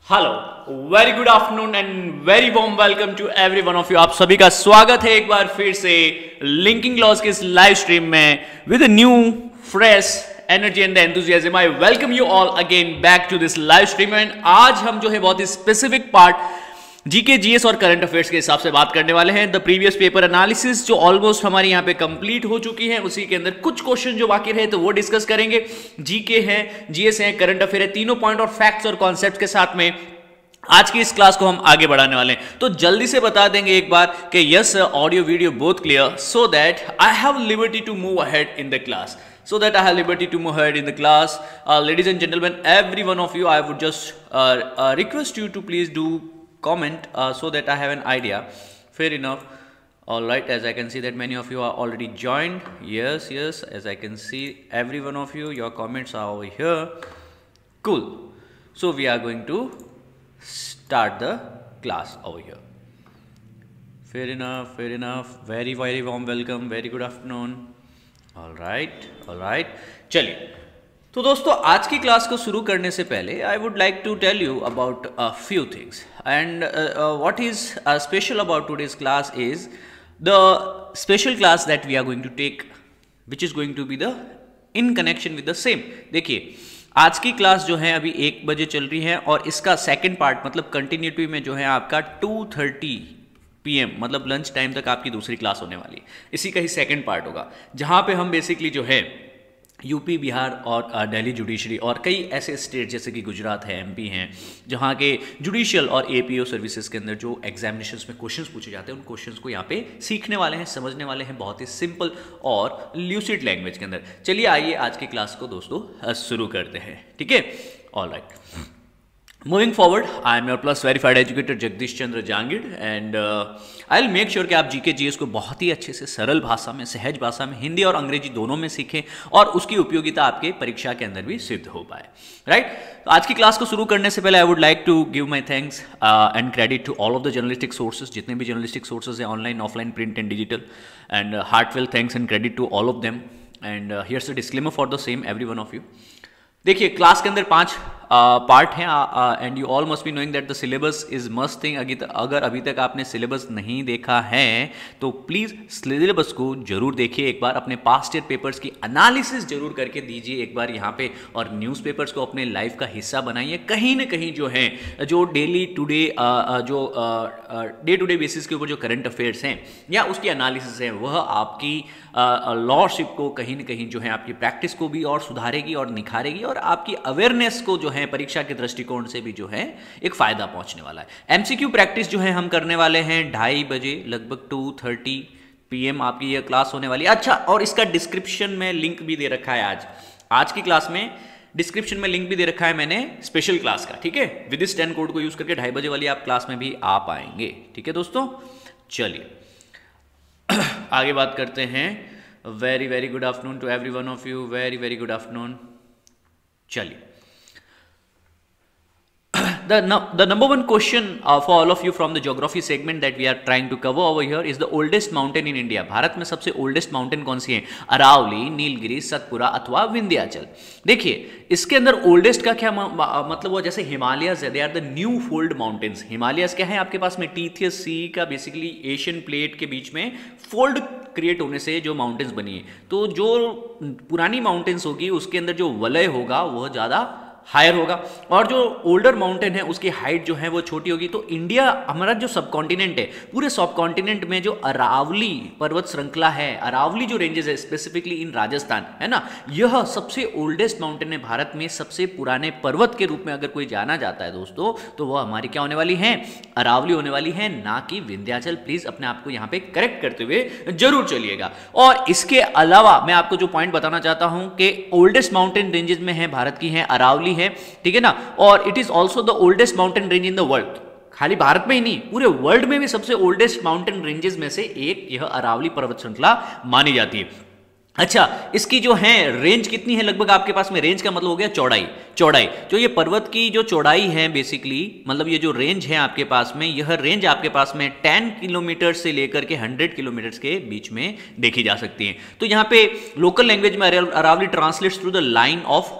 Hello, very good afternoon and very warm welcome to every one of you. आप सभी का स्वागत है एक बार फिर से लिंकिंग लॉस के इस लाइव स्ट्रीम में with new fresh energy and enthusiasm. I welcome you all again back to this live stream. And आज हम जो है बहुत ही स्पेसिफिक पार्ट जीके जीएस और करंट अफेयर्स के हिसाब से बात करने वाले हैं। द प्रीवियस पेपर एनालिसिस जो ऑलमोस्ट हमारी यहाँ पे कंप्लीट हो चुकी है, उसी के अंदर कुछ क्वेश्चन जो बाकी रहे तो वो डिस्कस करेंगे। जीके है, जीएस है, करंट अफेयर है, तीनों पॉइंट और फैक्ट्स और कॉन्सेप्ट के साथ में आज की इस क्लास को हम आगे बढ़ाने वाले हैं। तो जल्दी से बता देंगे एक बार कि yes audio video both clear, so that I have liberty to move ahead in the class. Ladies and gentlemen, every one of you, I would just request you to please do comment so that I have an idea. Fair enough. All right, as I can see that many of you are already joined. Yes, as I can see every one of you, your comments are over here. Cool. So we are going to start the class over here. Fair enough. Very warm welcome. Very good afternoon. All right. चलिए, तो दोस्तों आज की class को शुरू करने से पहले I would like to tell you about a few things and what is special about today's class is the special class that we are going to take which is going to be the in connection with the same. देखिए, आज की class जो है अभी 1 बजे चल रही है और इसका सेकेंड पार्ट मतलब कंटिन्यूटी में जो है आपका 2:30 PM मतलब लंच टाइम तक आपकी दूसरी क्लास होने वाली है। इसी का ही सेकंड पार्ट होगा जहां पे हम बेसिकली जो है यूपी, बिहार और दिल्ली जुडिशरी और कई ऐसे स्टेट जैसे कि गुजरात है, MP हैं, जहां के जुडिशियल और APO सर्विसेज के अंदर जो एग्जामिनेशंस में क्वेश्चंस पूछे जाते हैं उन क्वेश्चंस को यहाँ पे सीखने वाले हैं, समझने वाले हैं बहुत ही सिंपल और ल्यूसिड लैंग्वेज के अंदर। चलिए आइए आज की क्लास को दोस्तों शुरू करते हैं, ठीक है। Alright, moving forward, I am your plus verified educator Jagdish Chandra Jangid and I will make sure कि आप जीके जीएस को बहुत ही अच्छे से सरल भाषा में, सहज भाषा में, हिंदी और अंग्रेजी दोनों में सीखें और उसकी उपयोगिता आपके परीक्षा के अंदर भी सिद्ध हो पाए। राइट, तो आज की क्लास को शुरू करने से पहले I would like to give my thanks and credit to all of the journalistic sources, जितने भी जर्नलिस्टिक सोर्सेज हैं online, offline, print and digital, and heartfelt thanks and credit to all of them and here's a disclaimer for the same every one of you. देखिए, class के अंदर 5 part हैं and you all must be knowing that the syllabus is must thing. अगर अभी तक आपने syllabus नहीं देखा है तो प्लीज़ सिलेबस को जरूर देखिए एक बार, अपने पास्ट ईयर पेपर्स की एनालिसिस जरूर करके दीजिए एक बार यहाँ पे, और न्यूज़पेपर्स को अपने लाइफ का हिस्सा बनाइए। कहीं ना कहीं जो है जो डे टू डे बेसिस के ऊपर जो करंट अफेयर्स हैं या उसकी एनालिसिस है वह आपकी लॉशिप को कहीं ना कहीं जो है आपकी प्रैक्टिस को भी और सुधारेगी और निखारेगी और आपकी अवेयरनेस को जो है परीक्षा के दृष्टिकोण से भी जो है एक फायदा पहुंचने वाला है। MCQ प्रैक्टिस जो है हम करने वाले हैं 2:30 बजे, लगभग 2:30 PM आपकी यह क्लास होने वाली है। अच्छा, और इसका डिस्क्रिप्शन में लिंक भी दे रखा है। आज की क्लास में डिस्क्रिप्शन में लिंक भी दे रखा है मैंने स्पेशल क्लास का, ठीक है। विद इस 10 कोड को यूज करके 2:30 बजे वाली आप क्लास में भी आ पाएंगे, ठीक है दोस्तों। चलिए आगे बात करते हैं। Very good afternoon to every one of you, very good afternoon. चलिए, the number one question for all of you from the geography segment that we are trying to cover over here is the oldest mountain in India. Bharat में सबसे oldest mountain कौन सी है? अरावली, नीलगिरी, सतपुरा अथवा विंध्याचल। देखिए, इसके अंदर oldest का क्या मतलब हुआ? जैसे हिमालयस है, they are the new fold mountains। Himalayas क्या है आपके पास में? टीथियस सी का बेसिकली एशियन प्लेट के बीच में फोल्ड क्रिएट होने से जो माउंटेन्स बनी है, तो जो पुरानी माउंटेन्स होगी उसके अंदर जो वलय होगा वह ज़्यादा हायर होगा और जो ओल्डर माउंटेन है उसकी हाइट जो है वो छोटी होगी। तो इंडिया, हमारा जो सब कॉन्टिनेंट है, पूरे सब कॉन्टिनेंट में जो अरावली पर्वत श्रृंखला है, अरावली जो रेंजेस है स्पेसिफिकली इन राजस्थान, है ना, यह सबसे ओल्डेस्ट माउंटेन है भारत में। सबसे पुराने पर्वत के रूप में अगर कोई जाना जाता है दोस्तों तो वह हमारी क्या होने वाली है? अरावली होने वाली है, ना कि विंध्याचल। प्लीज अपने आप को यहाँ पे करेक्ट करते हुए जरूर चलिएगा। और इसके अलावा मैं आपको जो पॉइंट बताना चाहता हूं कि ओल्डेस्ट माउंटेन रेंजेस में है भारत की है अरावली है, ठीक है ना, और it is also the oldest mountain range in the world. खाली भारत में ही नहीं, पूरे वर्ल्ड में भी सबसे ओल्डेस्ट माउंटेन रेंजेस में से एक यह अरावली पर्वत श्रृंखला मानी जाती है। अच्छा, इसकी जो है रेंज कितनी है? लगभग आपके पास में रेंज का मतलब हो गया चौड़ाई। जो ये पर्वत की जो चौड़ाई है बेसिकली, मतलब ये जो रेंज है आपके पास में, यह रेंज आपके पास में 10 किलोमीटर से लेकर के 100 किलोमीटर के बीच में देखी जा सकती है। तो यहाँ पे लोकल लैंग्वेज में Aravali translates through the line of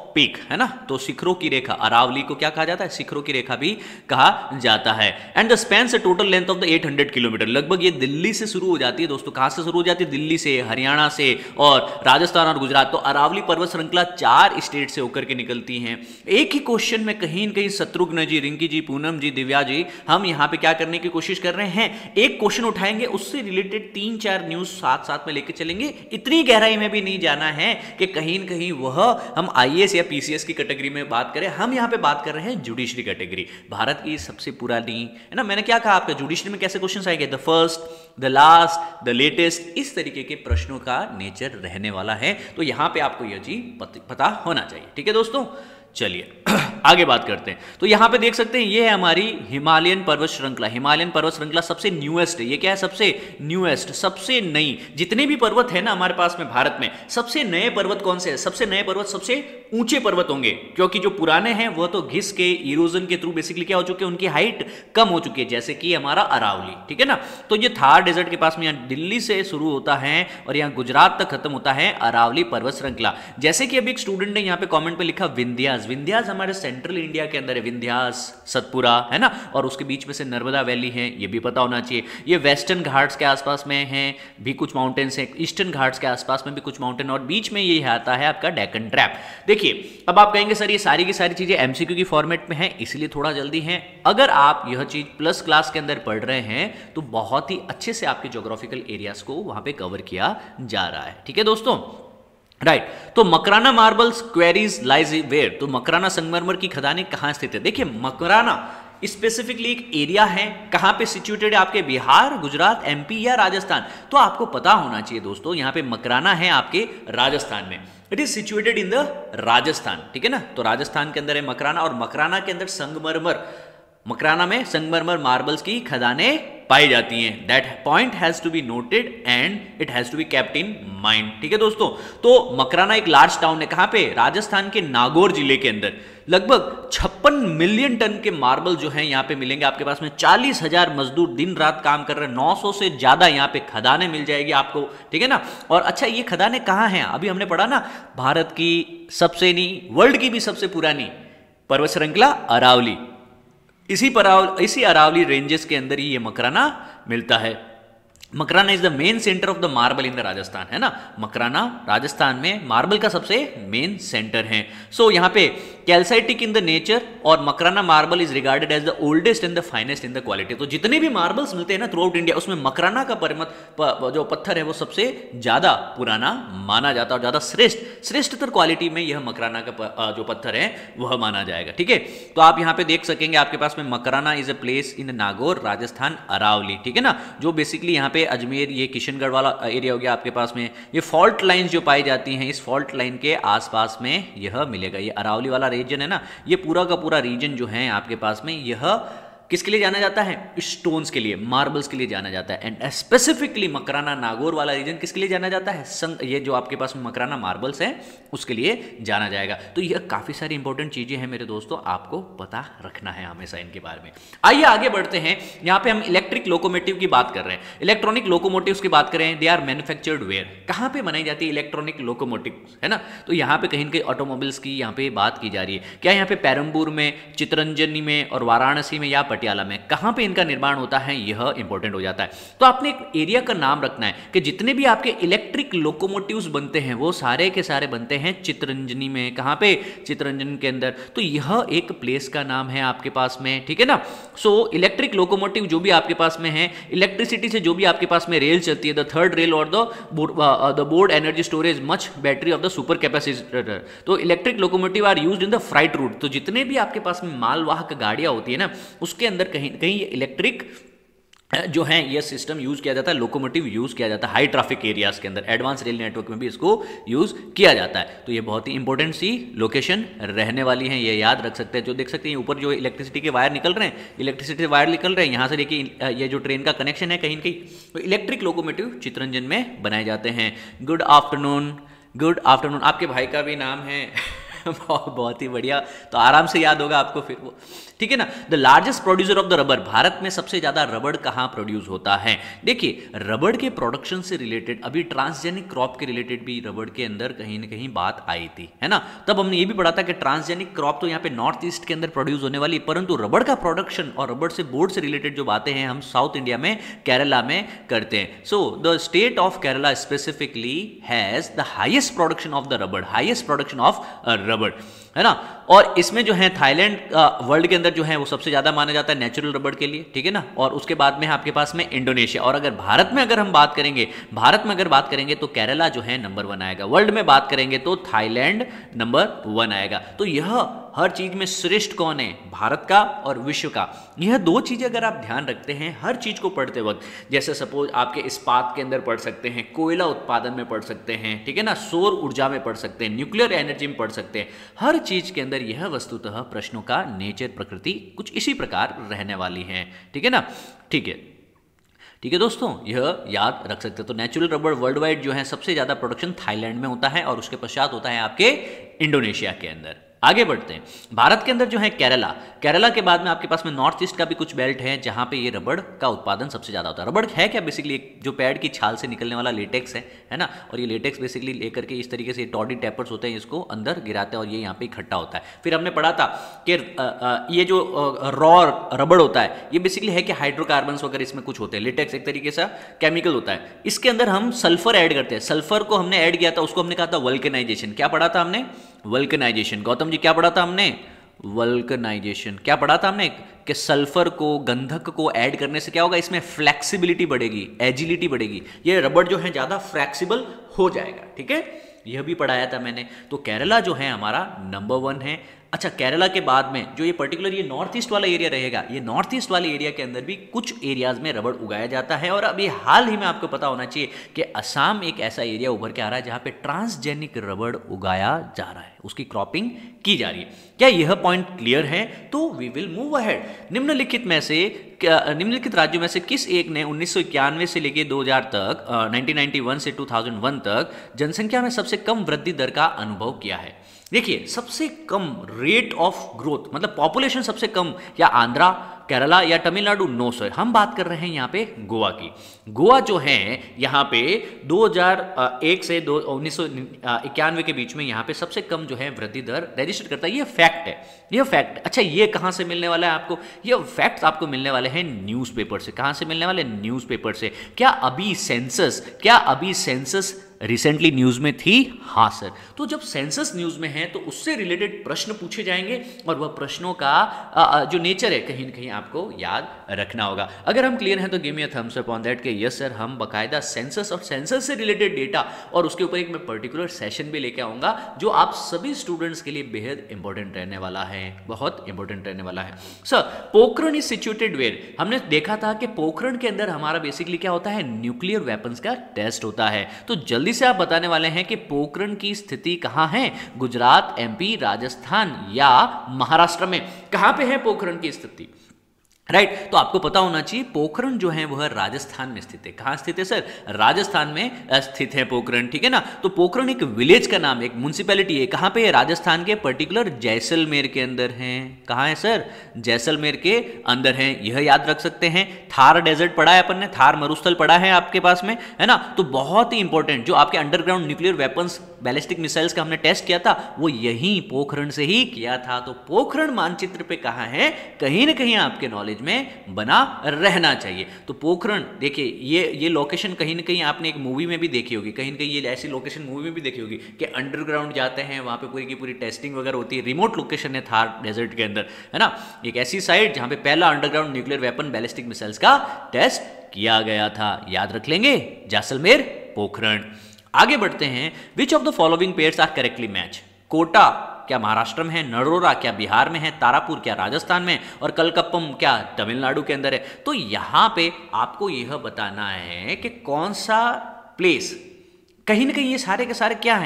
peak, है ना, तो शिखरों की रेखा, अरावली को क्या कहा जाता है, शिखरों की रेखा भी कहा जाता है। And the spans total length of the 800 kilometre, लगभग ये दिल्ली से शुरू हो जाती है दोस्तों, कहां से शुरू हो जाती है, दिल्ली से, हरियाणा से और राजस्थान और गुजरात। तो अरावली पर्वत श्रृंखला 4 स्टेट से होकर के निकलती हैं। एक ही क्वेश्चन में कहीं न कहीं शत्रुघ्न जी, रिंकी जी, पूनम जी, दिव्या जी, हम यहां पे क्या करने की कोशिश कर रहे हैं, एक क्वेश्चन उठाएंगे, उससे रिलेटेड 3-4 न्यूज साथ साथ में लेके चलेंगे। इतनी गहराई में भी नहीं जाना है कि कहीं न कहीं वह हम आईएएस या पीसीएस की कैटेगरी में बात करें, हम यहां पे बात कर रहे हैं जुडिशरी कैटेगरी, भारत की सबसे पुरानी, है ना। मैंने क्या कहा आपका जुडिशरी में कैसे क्वेश्चंस आएंगे, the first, the last, the latest, इस तरीके के प्रश्नों का नेचर रहने वाला है। तो यहां पे आपको यह चीज पता होना चाहिए, ठीक है दोस्तों। चलिए आगे बात करते हैं। तो यहां पे देख सकते हैं ये है हमारी हिमालयन पर्वत श्रृंखला। हिमालयन पर्वत श्रृंखला सबसे न्यूएस्ट है, ये क्या है, सबसे न्यूएस्ट, सबसे नई। जितने भी पर्वत है ना हमारे पास में भारत में, सबसे नए पर्वत कौन से हैं, सबसे नए पर्वत सबसे ऊंचे पर्वत होंगे, क्योंकि जो पुराने हैं वह तो घिस के, इरोजन के थ्रू बेसिकली क्या हो चुके हैं, उनकी हाइट कम हो चुकी है, जैसे कि हमारा अरावली, ठीक है ना। तो ये थार डेजर्ट के पास में, यहाँ दिल्ली से शुरू होता है और यहाँ गुजरात तक खत्म होता है अरावली पर्वत श्रृंखला। जैसे कि अभी एक स्टूडेंट ने यहाँ पे कॉमेंट पे लिखा विंध्यास, विंध्यास हमारे सेंट्रल इंडिया के अंदर है, विंध्यास, सतपुरा, है ना, और उसके बीच में से नर्मदा वैली है, ये भी पता होना चाहिए। ये वेस्टर्न घाट्स के आसपास में है भी कुछ माउंटेन्स हैं, ईस्टर्न घाट्स के आसपास में भी कुछ माउंटेन, और बीच में ये आता है आपका डेक्कन ट्रैप। देखिए अब आप कहेंगे सर ये सारी की सारी चीजें एमसीक्यू की फॉर्मेट में है, इसलिए थोड़ा जल्दी है। अगर आप यह चीज प्लस क्लास के अंदर पढ़ रहे हैं तो बहुत ही अच्छे से आपके ज्योग्राफिकल एरियाज को वहां पे कवर किया जा रहा है, ठीक है दोस्तों, राइट। तो Makrana marbles quarries lies where, तो मकराना संगमरमर की खदानें कहां स्थित है। देखिए मकराना स्पेसिफिकली एक एरिया है, कहां पे सिचुएटेड है, आपके बिहार, गुजरात, एमपी या राजस्थान, तो आपको पता होना चाहिए दोस्तों, यहां पे मकराना है आपके राजस्थान में, it is situated in the Rajasthan, ठीक है ना। तो राजस्थान के अंदर है मकराना, और मकराना के अंदर संगमरमर, मकराना में संगमरमर मार्बल्स की खदानें पाई जाती हैं। That point has to be noted and it has to be kept in mind, ठीक है दोस्तों। तो मकराना एक लार्ज टाउन है, कहां पे, राजस्थान के नागौर जिले के अंदर। लगभग 56 मिलियन टन के मार्बल जो हैं यहाँ पे मिलेंगे आपके पास में, 40,000 मजदूर दिन रात काम कर रहे हैं, 900 से ज्यादा यहाँ पे खदानें मिल जाएगी आपको, ठीक है ना। और अच्छा ये खदानें कहाँ हैं, अभी हमने पढ़ा ना, भारत की सबसे नहीं, वर्ल्ड की भी सबसे पुरानी पर्वत श्रृंखला अरावली, इसी अरावली रेंजेस के अंदर ही ये मकराना मिलता है। Makrana is the main centre of the marble in the Rajasthan, है ना। मकराना राजस्थान में मार्बल का सबसे मेन सेंटर है। सो यहाँ पे कैल्साइटिक इन द नेचर, और Makrana marble is regarded as the oldest and the finest in the quality. तो जितने भी मार्बल्स मिलते हैं ना थ्रू आउट इंडिया, उसमें मकराना का जो पत्थर है वो सबसे ज्यादा पुराना माना जाता है, और ज्यादा श्रेष्ठतर क्वालिटी में यह मकराना का जो पत्थर है वह माना जाएगा, ठीक है। तो आप यहाँ पे देख सकेंगे आपके पास में Makrana is a place in Nagaur, Rajasthan, Aravali, ठीक है ना, जो बेसिकली यहाँ पे अजमेर, ये किशनगढ़ वाला एरिया हो गया आपके पास में। ये फॉल्ट लाइंस जो पाई जाती हैं, इस फॉल्ट लाइन के आसपास में यह मिलेगा। ये अरावली वाला रीजन है ना, ये पूरा का पूरा रीजन जो है आपके पास में, यह किसके लिए जाना जाता है, स्टोन्स के लिए, मार्बल्स के लिए जाना जाता है। एंड स्पेसिफिकली मकराना नागौर वाला रीजन किसके लिए जाना जाता है, ये जो आपके पास में मकराना मार्बल्स हैं उसके लिए जाना जाएगा। तो यह काफी सारी इंपॉर्टेंट चीजें हैं मेरे दोस्तों, आपको पता रखना है हमेशा इनके बारे में। आइए आगे बढ़ते हैं। यहाँ पे हम इलेक्ट्रिक लोकोमोटिव की बात कर रहे हैं, इलेक्ट्रॉनिक लोकोमोटिव्स की बात करें, दे आर मैन्युफैक्चर्ड वेयर, कहाँ पे बनाई जाती है इलेक्ट्रॉनिक लोकोमोटिव, है ना। तो यहाँ पे कहीं ना कहीं ऑटोमोबाइल्स की यहाँ पे बात की जा रही है। क्या यहाँ पे पेरम्बूर में, चितरंजनी में और वाराणसी में या पटियाला में, कहां पे इनका निर्माण होता है, यह इंपॉर्टेंट हो जाता है। तो आपने एक एरिया का नाम रखना है कि जितने भी आपके इलेक्ट्रिक लोकोमोटिव्स बनते हैं वो सारे के सारे बनते हैं चितरंजनी में, कहां पे, चितरंजन के अंदर। तो यह एक प्लेस का नाम है आपके पास में, ठीक है ना। सो इलेक्ट्रिक लोकोमोटिव जो भी आपके पास में है, इलेक्ट्रिसिटी से जो भी आपके पास में रेल चलती है, द थर्ड रेल और the board energy storage much battery of the super capacitor. तो electric locomotive are used in the freight route. तो जितने भी आपके पास में मालवाहक गाड़ियां होती है ना, उसके अंदर कहीं कहीं इलेक्ट्रिक जो है ये सिस्टम यूज किया जाता है, लोकोमोटिव यूज किया जाता है हाई ट्रैफिक एरियाज के अंदर, एडवांस रेल नेटवर्क में भी इसको यूज किया जाता है। तो ये बहुत ही इंपॉर्टेंट सी लोकेशन रहने वाली है, ये याद रख सकते हैं। जो देख सकते हैं ऊपर जो इलेक्ट्रिसिटी के वायर निकल रहे हैं, इलेक्ट्रिसिटी वायर निकल रहे हैं, यहाँ से देखिए ये जो ट्रेन का कनेक्शन है कहीं न कहीं, तो इलेक्ट्रिक लोकोमोटिव चितरंजन में बनाए जाते हैं। गुड आफ्टरनून, गुड आफ्टरनून, आपके भाई का भी नाम है बहुत ही बढ़िया, तो आराम से याद होगा आपको फिर वो। ठीक है ना। The largest producer of the rubber, Bharat में सबसे ज्यादा रबड़ कहां प्रोड्यूस होता है। देखिए रबड़ के प्रोडक्शन से रिलेटेड अभी ट्रांसजेनिक क्रॉप के रिलेटेड भी रबड़ के अंदर कहीं ना कहीं बात आई थी, है ना। तब हमने ये भी पढ़ा था कि ट्रांसजेनिक क्रॉप तो यहाँ पे नॉर्थ ईस्ट के अंदर प्रोड्यूस होने वाली, परंतु रबड़ का प्रोडक्शन और रबड़ से बोर्ड से रिलेटेड जो बातें हैं हम साउथ इंडिया में केरला में करते हैं। So the state of Kerala specifically has the highest production of the rubber, highest production of rubber, है ना। और इसमें जो है थाईलैंड वर्ल्ड के अंदर जो है वो सबसे ज्यादा माना जाता है नेचुरल रबड़ के लिए, ठीक है ना। और उसके बाद में आपके पास में इंडोनेशिया, और अगर भारत में अगर हम बात करेंगे, भारत में अगर बात करेंगे तो केरला जो है नंबर 1 आएगा, वर्ल्ड में बात करेंगे तो थाईलैंड नंबर 1 आएगा। तो यह हर चीज में श्रेष्ठ कौन है, भारत का और विश्व का। यह दो चीजें अगर आप ध्यान रखते हैं हर चीज को पढ़ते वक्त, जैसे सपोज आपके इस्पात के अंदर पढ़ सकते हैं, कोयला उत्पादन में पढ़ सकते हैं, ठीक है ना, सौर ऊर्जा में पढ़ सकते हैं, न्यूक्लियर एनर्जी में पढ़ सकते हैं, हर चीज के अंदर यह वस्तुतः प्रश्नों का नेचर, प्रकृति कुछ इसी प्रकार रहने वाली है, ठीक है ना। ठीक है, ठीक है दोस्तों, यह याद रख सकते हैं। तो नेचुरल रबड़ वर्ल्ड वाइड जो है सबसे ज्यादा प्रोडक्शन थाईलैंड में होता है और उसके पश्चात होता है आपके इंडोनेशिया के अंदर। आगे बढ़ते हैं, भारत के अंदर जो है केरला, केरला के बाद में आपके पास में नॉर्थ ईस्ट का भी कुछ बेल्ट है जहां पे ये रबड़ का उत्पादन सबसे ज्यादा होता है। रबड़ है क्या, बेसिकली जो पेड़ की छाल से निकलने वाला लेटेक्स है ना। और ये लेटेक्स बेसिकली लेकर के इस तरीके से टॉडी टैपर्स होते हैं, इसको अंदर गिराते हैं और ये यहाँ पे इकट्ठा होता है। फिर हमने पढ़ा था कि ये जो रॉ रबड़ होता है ये बेसिकली है कि हाइड्रोकार्बन्स वगैरह इसमें कुछ होते हैं, लेटेक्स एक तरीके से केमिकल होता है, इसके अंदर हम सल्फर ऐड करते हैं। सल्फर को हमने ऐड किया था, उसको हमने कहा था वल्केनाइजेशन। क्या पढ़ा था हमने, वल्केनाइजेशन। गौतम जी क्या पढ़ा था हमने, वल्केनाइजेशन। क्या पढ़ा था हमने कि सल्फर को, गंधक को ऐड करने से क्या होगा, इसमें फ्लेक्सिबिलिटी बढ़ेगी, एजिलिटी बढ़ेगी, ये रबड़ जो है ज्यादा फ्लेक्सिबल हो जाएगा, ठीक है, यह भी पढ़ाया था मैंने। तो केरला जो है हमारा नंबर 1 है। अच्छा, केरला के बाद में जो ये पर्टिकुलर ये नॉर्थ ईस्ट वाला एरिया रहेगा, ये नॉर्थ ईस्ट वाले एरिया के अंदर भी कुछ एरियाज में रबड़ उगाया जाता है। और अभी हाल ही में आपको पता होना चाहिए कि असम एक ऐसा एरिया उभर के आ रहा है जहां पे ट्रांसजेनिक रबड़ उगाया जा रहा है, उसकी क्रॉपिंग की जा रही है। क्या यह पॉइंट क्लियर है? तो वी विल मूव अहेड। निम्नलिखित में से निम्नलिखित राज्यों में से किस एक ने 1991 से लेकर 2000 तक 1991 से 2001 तक जनसंख्या में सबसे कम वृद्धि दर का अनुभव किया है? देखिए, सबसे कम रेट ऑफ ग्रोथ मतलब पॉपुलेशन सबसे कम, या आंध्रा, केरला या तमिलनाडु? नो सर, हम बात कर रहे हैं यहाँ पे गोवा की। गोवा जो है यहाँ पे 2001 से 1991 के बीच में यहाँ पे सबसे कम जो है वृद्धि दर रजिस्टर करता है। ये फैक्ट है, ये फैक्ट। अच्छा, ये कहाँ से मिलने वाला है आपको? ये फैक्ट आपको मिलने वाले हैं न्यूज़पेपर से। कहाँ से मिलने वाले? न्यूज़पेपर से। क्या अभी सेंसस रिसेंटली न्यूज में थी? हाँ सर। तो जब सेंसस न्यूज में है तो उससे रिलेटेड प्रश्न पूछे जाएंगे और वह प्रश्नों का जो नेचर है कहीं ना कहीं आपको याद रखना होगा। अगर हम क्लियर हैं तो give me a thumbs up on that कि यस सर, हम बकायदा सेंसस और सेंसस से रिलेटेड डेटा और उसके ऊपर एक मैं पर्टिकुलर सेशन भी लेके आऊंगा जो आप सभी स्टूडेंट्स के लिए बेहद इंपॉर्टेंट रहने वाला है, बहुत इंपॉर्टेंट रहने वाला है। Sir, Pokhran is situated where? हमने देखा था कि पोखरण के अंदर हमारा बेसिकली क्या होता है, न्यूक्लियर वेपन्स का टेस्ट होता है। तो जल्दी से आप बताने वाले हैं कि पोखरण की स्थिति कहां है? गुजरात, एमपी, राजस्थान या महाराष्ट्र में? कहां पे है पोखरण की स्थिति? राइट, तो आपको पता होना चाहिए पोखरण जो है वह राजस्थान में स्थित है। कहां स्थित है सर? राजस्थान में स्थित है पोखरण, ठीक है ना। तो पोखरण एक विलेज का नाम है, एक म्युनिसिपैलिटी है। कहां पे है? राजस्थान के पर्टिकुलर जैसलमेर के अंदर है। कहां है सर? जैसलमेर के अंदर है, यह याद रख सकते हैं। थार डेजर्ट पढ़ा है अपन ने, थार मरुस्थल पढ़ा है आपके पास में, है ना। तो बहुत ही इंपॉर्टेंट जो आपके underground nuclear weapons, ballistic missiles का हमने टेस्ट किया था वो यही पोखरण से ही किया था। तो पोखरण मानचित्र पे कहां है? कहीं ना कहीं आपके नॉलेज में बना रहना चाहिए। तो पोखरण देखिए, ये लोकेशन कहीं ना कहीं आपने एक मूवी में भी देखी होगी, कहीं ना कहीं ये ऐसी लोकेशन मूवी में भी देखी होगी कि अंडरग्राउंड जाते हैं, वहां पे पूरी की पूरी टेस्टिंग वगैरह होती है। रिमोट लोकेशन है थार डेजर्ट के अंदर, है ना। एक ऐसी साइट जहां पे पहला underground nuclear weapon ballistic missiles का टेस्ट किया गया था। याद रख लेंगे, जैसलमेर, पोखरण। आगे बढ़ते हैं। Which of the following pairs are correctly match? Kota क्या महाराष्ट्र में है? नरोरा क्या बिहार में है? तारापुर क्या राजस्थान में? और कलकप्पम क्या तमिलनाडु के अंदर है? तो यहां पे आपको यह बताना है कि कौन सा प्लेस, कहीं ना कहीं ये सारे के सारे क्या हैं?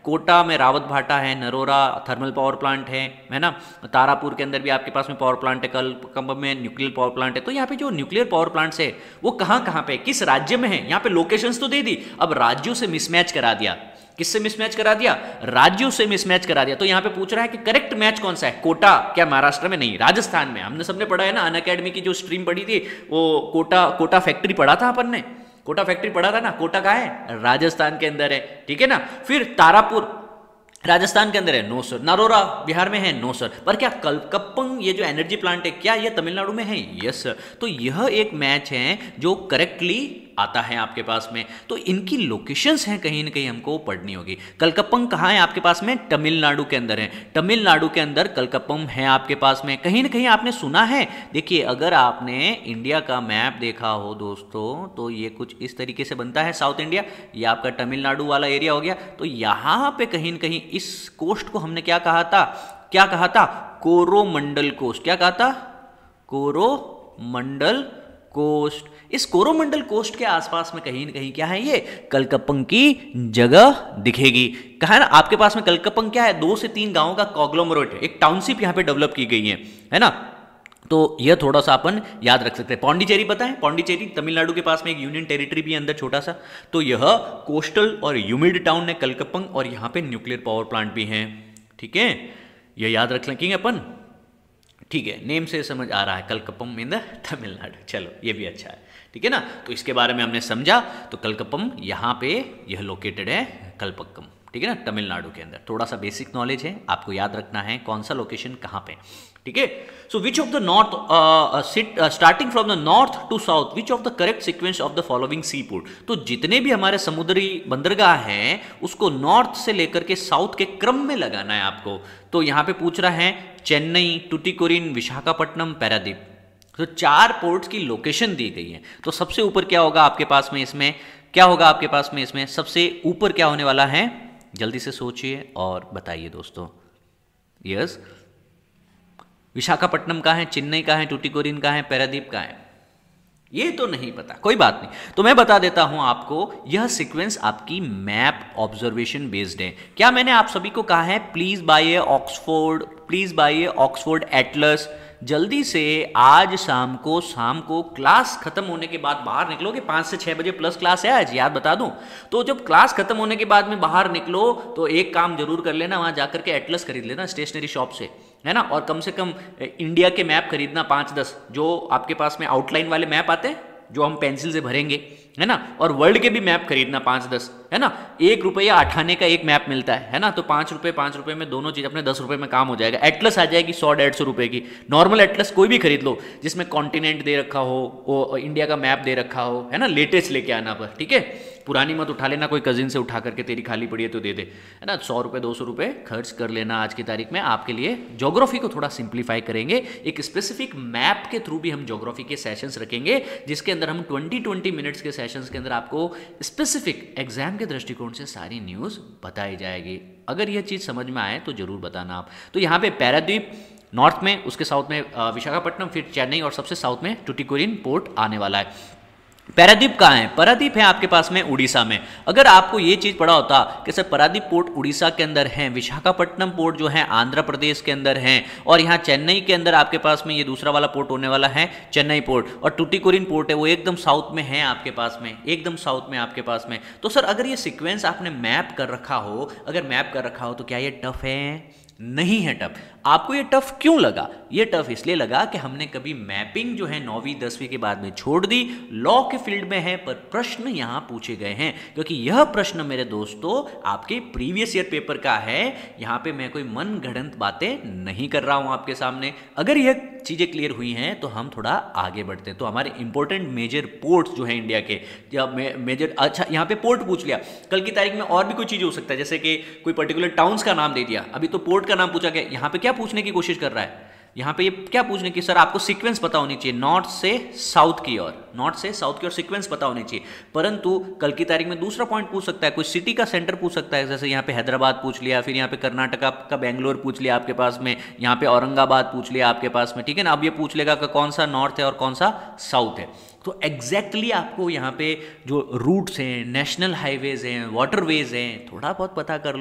कोटा में रावत भाटा है, नरोरा थर्मल पावर प्लांट है ना, तारापुर के अंदर भी आपके पास में पावर प्लांट है, कलकंब में न्यूक्लियर पावर प्लांट है। तो यहाँ पे जो न्यूक्लियर पावर प्लांट्स है वो कहाँ कहाँ पे, किस राज्य में है, यहाँ पे लोकेशंस तो दे दी, अब राज्यों से मिसमैच करा दिया। किससे मिसमैच करा दिया? राज्यों से मिसमैच करा दिया। तो यहां पे पूछ रहा है कि करेक्ट मैच कौन सा है? कोटा क्या महाराष्ट्र में? नहीं, राजस्थान में। हमने सबने पढ़ा है ना, अनअकैडमी की जो स्ट्रीम पढ़ी थी वो कोटा फैक्ट्री पढ़ा था अपन ने, कोटा फैक्ट्री पढ़ा था ना। कोटा कहाँ है? राजस्थान के अंदर है, ठीक है ना। फिर तारापुर राजस्थान के अंदर है, नो सर। नरोरा बिहार में है, नो सर। पर क्या कलकप्पंग ये जो एनर्जी प्लांट है क्या ये तमिलनाडु में है? Yes sir. तो यह एक मैच है जो करेक्टली आता है आपके पास में। तो इनकी लोकेशंस हैं कहीं ना कहीं हमको पढ़नी होगी। कलकप्पम कहाँ है आपके पास में? तमिलनाडु के अंदर है। तमिलनाडु के अंदर कलकप्पम है आपके पास में। कहीं ना कहीं आपने सुना है। देखिए अगर आपने इंडिया का मैप देखा हो दोस्तों तो ये कुछ इस तरीके से बनता है, साउथ इंडिया, ये आपका तमिलनाडु वाला एरिया हो गया। तो यहाँ पे कहीं ना कहीं इस कोस्ट को हमने क्या कहा था? क्या कहा था? कोरोमंडल कोस्ट। क्या कहा था? कोरोमंडल कोस्ट। इस कोरोमंडल कोस्ट के आसपास में कहीं न कहीं क्या है? ये कलकप्पंग की जगह दिखेगी। कहा है ना आपके पास में कलकप्पंग क्या है? 2 से 3 गांवों का कॉग्लोमरेट है, एक टाउनशिप यहाँ पे डेवलप की गई है ना। तो यह थोड़ा सा अपन याद रख सकते हैं। पौंडीचेरी पता है? पौंडीचेरी तमिलनाडु के पास में एक यूनियन टेरिटरी भी है अंदर छोटा सा। तो यह कोस्टल और ह्यूमिड टाउन है कलकप्पंग, और यहाँ पे न्यूक्लियर पावर प्लांट भी है, ठीक है। यह याद रख लेंगे अपन, ठीक है। नेम से समझ आ रहा है कलकप्पम इन द तमिलनाडु। चलो ये भी अच्छा है, ठीक है ना। तो इसके बारे में हमने समझा। तो कलकप्पम यहाँ पे यह लोकेटेड है, कलपक्कम, ठीक है ना, तमिलनाडु के अंदर। थोड़ा सा बेसिक नॉलेज है, आपको याद रखना है कौन सा लोकेशन कहाँ पे, ठीक है। So which of the north starting from the north to south, which of the correct sequence of the following sea port. तो जितने भी हमारे समुद्री बंदरगाह हैं उसको नॉर्थ से लेकर के साउथ के क्रम में लगाना है आपको। तो यहाँ पे पूछ रहा है चेन्नई, टुटिकोरिन, विशाखापट्टनम, पारादीप। तो 4 पोर्ट्स की लोकेशन दी गई है। तो सबसे ऊपर क्या होगा आपके पास में? इसमें क्या होगा आपके पास में? इसमें सबसे ऊपर क्या होने वाला है? जल्दी से सोचिए और बताइए दोस्तों। यस, विशाखापट्टनम का है, चेन्नई का है, टुटिकोरिन का है, पारादीप का है। ये तो नहीं पता, कोई बात नहीं। तो मैं बता देता हूं आपको, यह सीक्वेंस आपकी मैप ऑब्जर्वेशन बेस्ड है। क्या मैंने आप सभी को कहा है please buy Oxford, please buy Oxford atlas. जल्दी से आज शाम को क्लास खत्म होने के बाद बाहर निकलोगे। 5 से 6 बजे प्लस क्लास है आज, याद बता दूं। तो जब क्लास खत्म होने के बाद में बाहर निकलो तो एक काम जरूर कर लेना, वहां जाकर के एटलस खरीद लेना स्टेशनरी शॉप से, है ना। और कम से कम इंडिया के मैप खरीदना 5-10, जो आपके पास में आउटलाइन वाले मैप आते हैं जो हम पेंसिल से भरेंगे, है ना। और वर्ल्ड के भी मैप खरीदना 5-10, है ना। 1 रुपया 8 आने का एक मैप मिलता है ना। तो 5 रुपये में दोनों चीज अपने 10 रुपये में काम हो जाएगा। एटलस आ जाएगी 100-150 रुपये की। नॉर्मल एटलस कोई भी खरीद लो जिसमें कॉन्टिनेंट दे रखा हो, इंडिया का मैप दे रखा हो, है ना। लेटेस्ट लेके आना पर, ठीक है। पुरानी मत उठा लेना, कोई कजिन से उठा करके तेरी खाली पड़ी है तो दे दे, है ना। 100 रुपये 200 रुपये खर्च कर लेना आज की तारीख में। आपके लिए ज्योग्राफी को थोड़ा सिंप्लीफाई करेंगे। एक स्पेसिफिक मैप के थ्रू भी हम ज्योग्राफी के सेशंस रखेंगे, जिसके अंदर हम 20 मिनट्स के सेशंस के अंदर आपको स्पेसिफिक एग्जाम के दृष्टिकोण से सारी न्यूज़ बताई जाएगी। अगर यह चीज़ समझ में आए तो जरूर बताना आप। तो यहाँ पे पारादीप नॉर्थ में, उसके साउथ में विशाखापट्टनम, फिर चेन्नई, और सबसे साउथ में टुटिकोरिन पोर्ट आने वाला है। पारादीप कहाँ है? पारादीप है आपके पास में उड़ीसा में। अगर आपको ये चीज़ पढ़ा होता कि सर पारादीप पोर्ट उड़ीसा के अंदर है, विशाखापट्टनम पोर्ट जो है आंध्र प्रदेश के अंदर है, और यहाँ चेन्नई के अंदर आपके पास में ये दूसरा वाला पोर्ट होने वाला है चेन्नई पोर्ट, और टुटिकोरिन पोर्ट है वो एकदम साउथ में है आपके पास में, एकदम साउथ में आपके पास में। तो सर अगर ये सिक्वेंस आपने मैप कर रखा हो, अगर मैप कर रखा हो तो क्या ये टफ है? नहीं है टफ। आपको ये टफ क्यों लगा? ये टफ इसलिए लगा कि हमने कभी मैपिंग जो है 9वीं 10वीं के बाद में छोड़ दी, लॉ के फील्ड में है, पर प्रश्न यहां पूछे गए हैं। क्योंकि यह प्रश्न मेरे दोस्तों आपके प्रीवियस ईयर पेपर का है। यहां पे मैं कोई मन गढ़ंत बातें नहीं कर रहा हूं आपके सामने। अगर यह चीजें क्लियर हुई हैं तो हम थोड़ा आगे बढ़ते हैं। तो हमारे इंपॉर्टेंट मेजर पोर्ट्स जो है इंडिया के, या मेजर, अच्छा यहाँ पे पोर्ट पूछ लिया, कल की तारीख में और भी कोई चीज हो सकता है, जैसे कि कोई पर्टिकुलर टाउन्स का नाम दे दिया। अभी तो पोर्ट का नाम पूछा गया। यहाँ पे क्या पूछने की कोशिश कर रहा है? यहाँ पे ये क्या पूछने की, सर आपको सीक्वेंस पता होनी चाहिए नॉर्थ से साउथ की ओर, नॉर्थ से साउथ की ओर सीक्वेंस पता होनी चाहिए। परंतु कल की तारीख में दूसरा पॉइंट पूछ सकता है, कोई सिटी का सेंटर पूछ सकता है। जैसे यहाँ पे हैदराबाद पूछ लिया, फिर यहाँ पे कर्नाटका का बेंगलोर पूछ लिया आपके पास में, यहाँ पे औरंगाबाद पूछ लिया आपके पास में, ठीक है ना। अब ये पूछ लेगा कि कौन सा नॉर्थ है और कौन सा साउथ है। तो एग्जैक्टली आपको यहाँ पे जो रूट्स हैं, नेशनल हाईवेज हैं, वाटरवेज हैं, थोड़ा बहुत पता कर लो,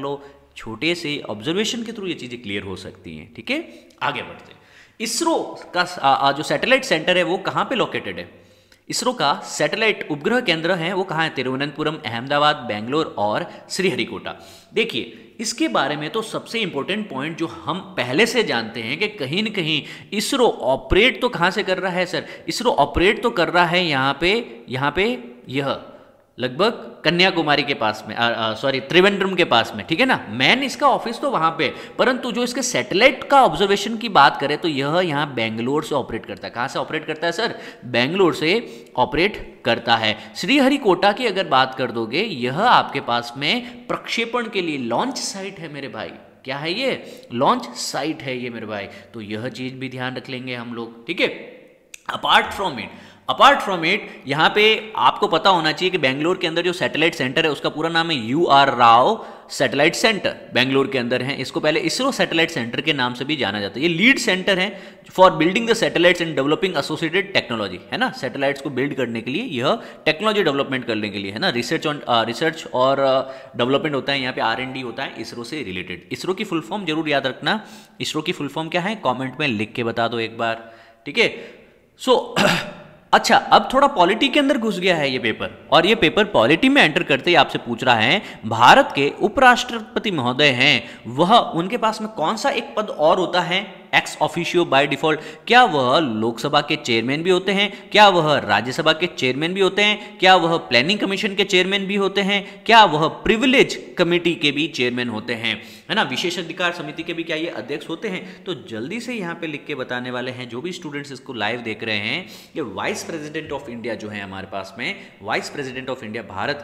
छोटे से ऑब्जर्वेशन के थ्रू ये चीज़ें क्लियर हो सकती हैं। ठीक है, आगे बढ़ते हैं। इसरो का जो सैटेलाइट सेंटर है वो कहाँ पे लोकेटेड है? इसरो का सैटेलाइट उपग्रह केंद्र है वो कहाँ है? तिरुवनंतपुरम, अहमदाबाद, बेंगलोर और श्रीहरिकोटा। देखिए, इसके बारे में तो सबसे इंपॉर्टेंट पॉइंट जो हम पहले से जानते हैं कि कहीं न कहीं इसरो ऑपरेट तो कहाँ से कर रहा है सर? इसरो ऑपरेट तो कर रहा है यहाँ पे यह लगभग कन्याकुमारी के पास में, सॉरी त्रिवेंद्रम के पास में। ठीक है ना, मैन इसका ऑफिस तो वहां पे, परंतु जो इसके सैटेलाइट का ऑब्जर्वेशन की बात करें तो यह यहाँ बेंगलोर से ऑपरेट करता है। कहाँ से ऑपरेट करता है सर? बेंगलोर से ऑपरेट करता है। श्रीहरिकोटा की अगर बात कर दोगे, यह आपके पास में प्रक्षेपण के लिए लॉन्च साइट है मेरे भाई। क्या है ये? लॉन्च साइट है ये मेरे भाई। तो यह चीज भी ध्यान रख लेंगे हम लोग। ठीक है, अपार्ट फ्रॉम इट यहाँ पे आपको पता होना चाहिए कि बेंगलोर के अंदर जो सैटेलाइट सेंटर है उसका पूरा नाम है UR Rao satellite centre, Bangalore के अंदर है। इसको पहले इसरो सैटेलाइट सेंटर के नाम से भी जाना जाता है। ये लीड सेंटर है for building the satellites and developing associated technology, है ना। सैटेलाइट्स को बिल्ड करने के लिए, यह टेक्नोलॉजी डेवलपमेंट करने के लिए, है ना। रिसर्च और डेवलपमेंट होता है यहाँ पे, R&D होता है इसरो से रिलेटेड। इसरो की फुल फॉर्म जरूर याद रखना। इसरो की फुल फॉर्म क्या है? कॉमेंट में लिख के बता दो एक बार। ठीक है, सो अच्छा, अब थोड़ा पॉलिटी के अंदर घुस गया है ये पेपर, और ये पेपर पॉलिटी में एंटर करते ही आपसे पूछ रहा है भारत के उपराष्ट्रपति महोदय हैं, वह उनके पास में कौन सा एक पद और होता है एक्स ऑफिशियो बाय डिफॉल्ट? क्या वह लोकसभा के चेयरमैन भी होते हैं? क्या वह राज्यसभा के चेयरमैन भी होते हैं? क्या वह प्लानिंग कमीशन के चेयरमैन भी होते हैं? क्या वह प्रिविलेज कमेटी के भी चेयरमैन होते हैं, है ना। विशेषाधिकार समिति के भी क्या ये अध्यक्ष होते हैं? तो जल्दी से यहाँ पे लिख के बताने वाले हैं जो भी स्टूडेंट्स इसको लाइव देख रहे हैं। ये वाइस प्रेसिडेंट ऑफ इंडिया जो है हमारे पास में, vice president of India, Bharat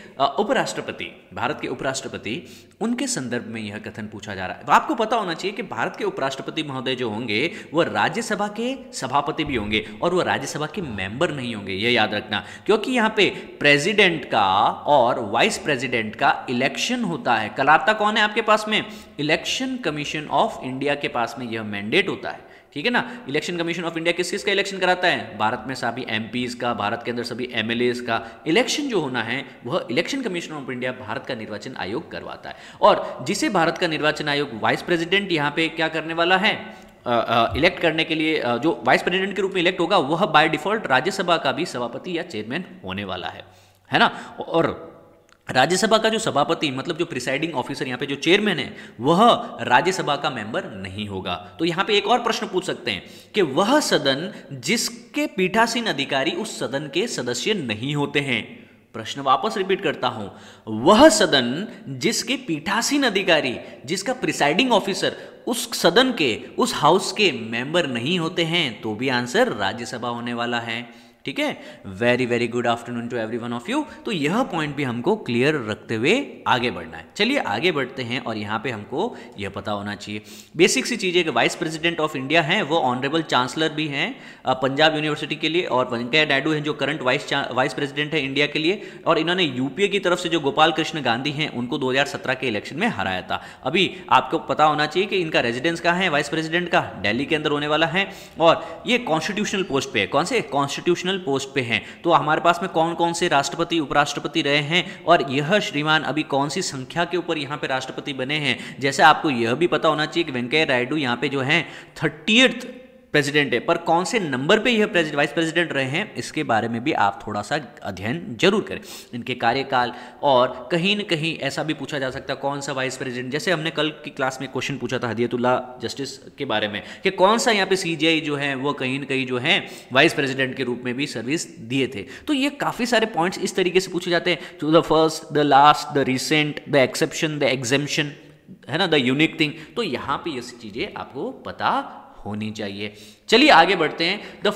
के उपराष्ट्रपति, उनके संदर्भ में यह कथन पूछा जा रहा है। तो आपको पता होना चाहिए कि भारत के उपराष्ट्रपति महोदय जो होंगे वह राज्यसभा के सभापति भी होंगे, और वह राज्यसभा के मेंबर नहीं होंगे, यह याद रखना। क्योंकि यहाँ पे प्रेसिडेंट का और वाइस प्रेसिडेंट का इलेक्शन होता है। कराता कौन है आपके पास में? इलेक्शन कमीशन ऑफ इंडिया के पास में यह मैंडेट होता है। ठीक है ना। इलेक्शन कमीशन ऑफ इंडिया किस का इलेक्शन कराता है? भारत में सभी MPs का, भारत के अंदर सभी MLAs का इलेक्शन जो होना है वह election commission of India, Bharat का निर्वाचन आयोग करवाता है। और जिसे भारत का निर्वाचन आयोग वाइस प्रेसिडेंट यहाँ पे क्या करने वाला है, इलेक्ट करने के लिए, जो वाइस प्रेसिडेंट के रूप में इलेक्ट होगा वह बाय डिफॉल्ट राज्यसभा का भी सभापति या चेयरमैन होने वाला है ना। और राज्यसभा का जो सभापति, मतलब जो प्रिसाइडिंग ऑफिसर, यहाँ पे जो चेयरमैन है, वह राज्यसभा का मेंबर नहीं होगा। तो यहाँ पे एक और प्रश्न पूछ सकते हैं कि वह सदन जिसके पीठासीन अधिकारी उस सदन के सदस्य नहीं होते हैं। प्रश्न वापस रिपीट करता हूं, वह सदन जिसके पीठासीन अधिकारी, जिसका प्रिसाइडिंग ऑफिसर उस सदन के, उस हाउस के मेंबर नहीं होते हैं, तो भी आंसर राज्यसभा होने वाला है। ठीक है, very very good afternoon to every one of you. तो यह पॉइंट भी हमको क्लियर रखते हुए आगे बढ़ना है। चलिए आगे बढ़ते हैं, और यहाँ पे हमको यह पता होना चाहिए बेसिक सी चीज़ें कि वाइस प्रेसिडेंट ऑफ इंडिया हैं, वो ऑनरेबल चांसलर भी हैं पंजाब यूनिवर्सिटी के लिए, और वेंकैया नायडू हैं जो करंट वाइस प्रेसिडेंट है इंडिया के लिए, और इन्होंने यूपीए की तरफ से जो गोपाल कृष्ण गांधी हैं उनको 2017 के इलेक्शन में हराया था। अभी आपको पता होना चाहिए कि इनका रेजिडेंस कहाँ है वाइस प्रेसिडेंट का? दिल्ली के अंदर होने वाला है, और ये कॉन्स्टिट्यूशनल पोस्ट पे है। कौन से? कॉन्स्टिट्यूशनल पोस्ट पे हैं। तो हमारे पास में कौन कौन से राष्ट्रपति उपराष्ट्रपति रहे हैं, और यह श्रीमान अभी कौन सी संख्या के ऊपर यहाँ पे राष्ट्रपति बने हैं। जैसे आपको यह भी पता होना चाहिए कि वेंकैया नायडू यहाँ पे जो है 30th प्रेसिडेंट है, पर कौन से नंबर पे यह वाइस प्रेसिडेंट रहे हैं इसके बारे में भी आप थोड़ा सा अध्ययन जरूर करें, इनके कार्यकाल। और कहीं न कहीं ऐसा भी पूछा जा सकता है कौन सा वाइस प्रेसिडेंट, जैसे हमने कल की क्लास में क्वेश्चन पूछा था हदियतुल्लाह जस्टिस के बारे में, कि कौन सा यहाँ पे CJI जो है वो कहीं न कहीं जो है वाइस प्रेसिडेंट के रूप में भी सर्विस दिए थे। तो ये काफ़ी सारे पॉइंट्स इस तरीके से पूछे जाते हैं, to the first, the last, the recent, the exception, the exemption, है ना, द यूनिक थिंग। तो यहाँ पे ये चीज़ें आपको पता होनी चाहिए। चलिए आगे बढ़ते हैं। The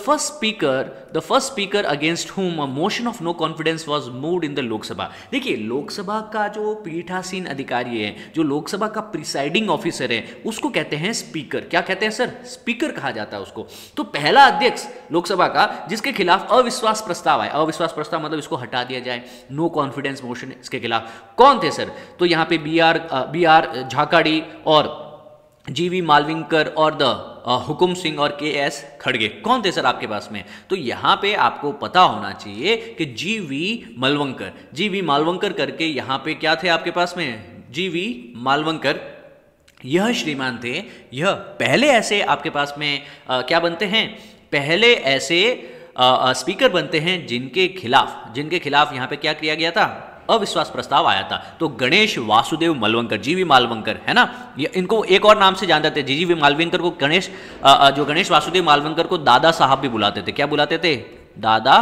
first speaker against whom a motion of no confidence was moved in the Lok Sabha. देखिए, लोकसभा का जो पीठासीन अधिकारी है, जो लोकसभा का प्रिसाइडिंग ऑफिसर है, उसको कहते हैं स्पीकर। क्या कहते हैं सर? स्पीकर कहा जाता है उसको। तो पहला अध्यक्ष लोकसभा का जिसके खिलाफ अविश्वास प्रस्ताव है, अविश्वास प्रस्ताव मतलब इसको हटा दिया जाए, नो कॉन्फिडेंस मोशन, इसके खिलाफ कौन थे सर? तो यहाँ पे बी आर झाकाड़ी और GV मालविंकर और द हुकुम सिंह और KS खड़गे कौन थे सर आपके पास में? तो यहाँ पे आपको पता होना चाहिए कि GV मालवंकर करके यहाँ पे क्या थे आपके पास में? GV मालवंकर, यह श्रीमान थे, यह पहले ऐसे आपके पास में क्या बनते हैं, पहले ऐसे स्पीकर बनते हैं जिनके खिलाफ यहाँ पे क्या किया गया था, अविश्वास प्रस्ताव आया था। तो गणेश वासुदेव मालवंकर, GV मालवंकर, है ना, ये इनको एक और नाम से जानते थे, GV मालवंकर को गणेश वासुदेव मालवंकर को दादा साहब भी बुलाते थे। क्या बुलाते थे? दादा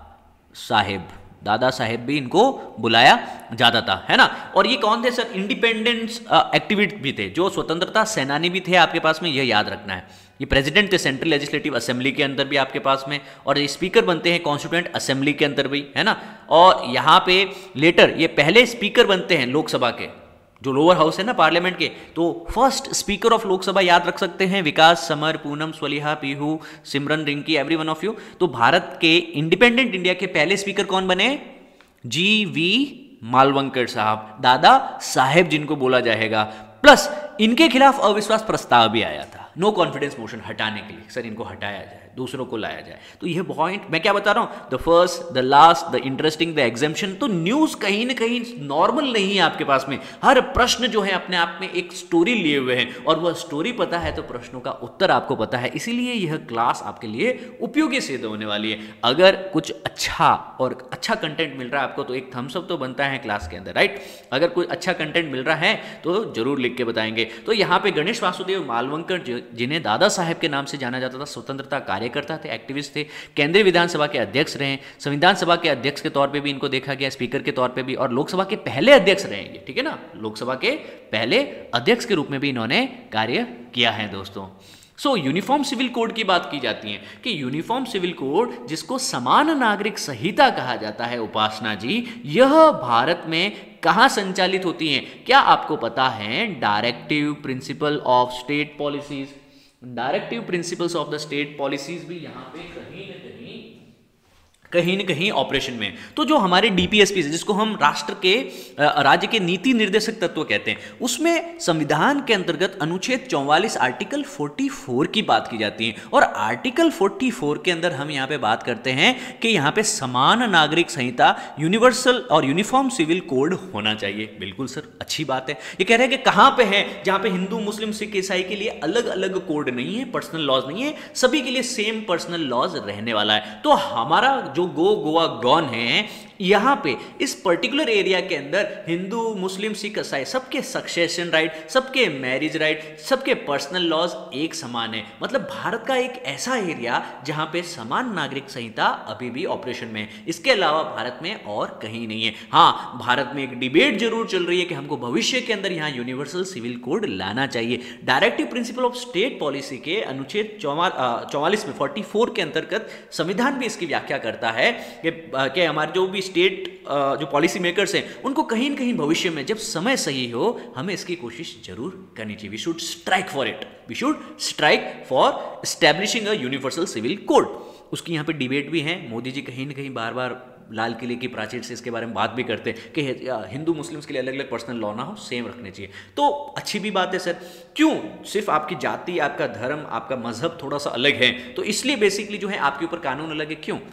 साहेब भी इनको बुलाया जाता था, है ना। और ये कौन थे सर? इंडिपेंडेंस एक्टिविस्ट भी थे, जो स्वतंत्रता सेनानी भी थे आपके पास में, यह याद रखना है। ये प्रेसिडेंट थे सेंट्रल लेजिस्लेटिव असेंबली के अंदर भी आपके पास में, और ये स्पीकर बनते हैं कॉन्स्टिट्यूएंट असेंबली के अंदर भी, है ना। और यहाँ पे लेटर ये पहले स्पीकर बनते हैं लोकसभा के, जो लोअर हाउस है ना पार्लियामेंट के। तो फर्स्ट स्पीकर ऑफ लोकसभा याद रख सकते हैं, Vikas Samar, Poonam Swaliha, Pihu, Simran, Rinki, every one of you. तो भारत के इंडिपेंडेंट इंडिया के पहले स्पीकर कौन बने? GV मालवंकर साहब, दादा साहेब जिनको बोला जाएगा। प्लस इनके खिलाफ अविश्वास प्रस्ताव भी आया था, नो कॉन्फिडेंस मोशन हटाने के लिए, सर इनको हटाया जाए, दूसरों को लाया जाए। तो यह पॉइंट मैं क्या बता रहा हूं, the first, the last, the interesting, the exemption. तो न्यूज कहीं ना कहीं नॉर्मल नहीं है आपके पास में, हर प्रश्न जो है अपने आप में एक स्टोरी लिए हुए हैं, और वह स्टोरी पता है तो प्रश्नों का उत्तर आपको पता है। इसीलिए यह क्लास आपके लिए उपयोगी सिद्ध होने वाली है। अगर कुछ अच्छा कंटेंट मिल रहा है आपको तो एक थम्स अप तो बनता है क्लास के अंदर, राइट। अगर कोई अच्छा कंटेंट मिल रहा है तो जरूर लिख के बताएंगे। तो यहाँ पे गणेश वासुदेव मालवंकर, जिन्हें दादा साहेब के नाम से जाना जाता था, स्वतंत्रता कार्यकर्ता थे, एक्टिविस्ट थे, केंद्रीय विधानसभा के अध्यक्ष रहे, संविधान सभा के अध्यक्ष के तौर पे भी इनको देखा गया, स्पीकर के तौर पे भी, और लोकसभा के पहले अध्यक्ष रहेंगे, ठीक है ना, लोकसभा के पहले अध्यक्ष के रूप में भी इन्होंने कार्य किया है दोस्तों। सो यूनिफॉर्म सिविल कोड की बात की जाती है कि यूनिफॉर्म सिविल कोड, जिसको समान नागरिक संहिता कहा जाता है, उपासना जी, यह भारत में कहाँ संचालित होती है? क्या आपको पता है? Directive principle of state policies, directive principles of the state policies भी यहाँ पे कहीं न कहीं ऑपरेशन में। तो जो हमारे DPSP है, जिसको हम राज्य के नीति निर्देशक तत्व कहते हैं, उसमें संविधान के अंतर्गत अनुच्छेद 44 आर्टिकल 44 की बात की जाती है। और आर्टिकल 44 के अंदर हम यहाँ पे बात करते हैं कि यहाँ पे समान नागरिक संहिता, यूनिवर्सल और यूनिफॉर्म सिविल कोड होना चाहिए। बिल्कुल सर, अच्छी बात है। ये कह रहे हैं कि कहाँ पे है? जहाँ पे हिंदू, मुस्लिम, सिख, ईसाई के लिए अलग अलग कोड नहीं है, पर्सनल लॉज नहीं है, सभी के लिए सेम पर्सनल लॉज रहने वाला है। तो हमारा जो गोवा गॉन है, यहां पे इस पर्टिकुलर एरिया के अंदर हिंदू, मुस्लिम, सिख, ईसाई सबके सक्सेशन राइट, सबके मैरिज राइट, सबके पर्सनल लॉज एक समान है। मतलब भारत का एक ऐसा एरिया जहां पे समान नागरिक संहिता अभी भी ऑपरेशन में है। इसके अलावा भारत में और कहीं नहीं है। हाँ, भारत में एक डिबेट जरूर चल रही है कि हमको भविष्य के अंदर यहां यूनिवर्सल सिविल कोड लाना चाहिए। Directive principle of state policy के अनुच्छेद 44 में 44 के अंतर्गत संविधान भी इसकी व्याख्या करता है कि हमारे जो भी स्टेट जो पॉलिसी मेकर्स हैं, उनको कहीं न कहीं भविष्य में जब समय सही हो, हमें इसकी कोशिश जरूर करनी चाहिए। We should strike for it, we should strike for establishing a universal civil code. उसकी यहाँ पे डिबेट भी है। मोदी जी कहीं न कहीं बार बार लाल किले की प्राचीर से इसके बारे में बात भी करते हैं कि हिंदू मुस्लिम्स के लिए अलग अलग पर्सनल लॉ ना हो, सेम रखने चाहिए। तो अच्छी भी बात है सर। क्यों? सिर्फ आपकी जाति, आपका धर्म, आपका मजहब थोड़ा सा अलग है, तो इसलिए बेसिकली जो है आपके ऊपर कानून अलग है। क्यों?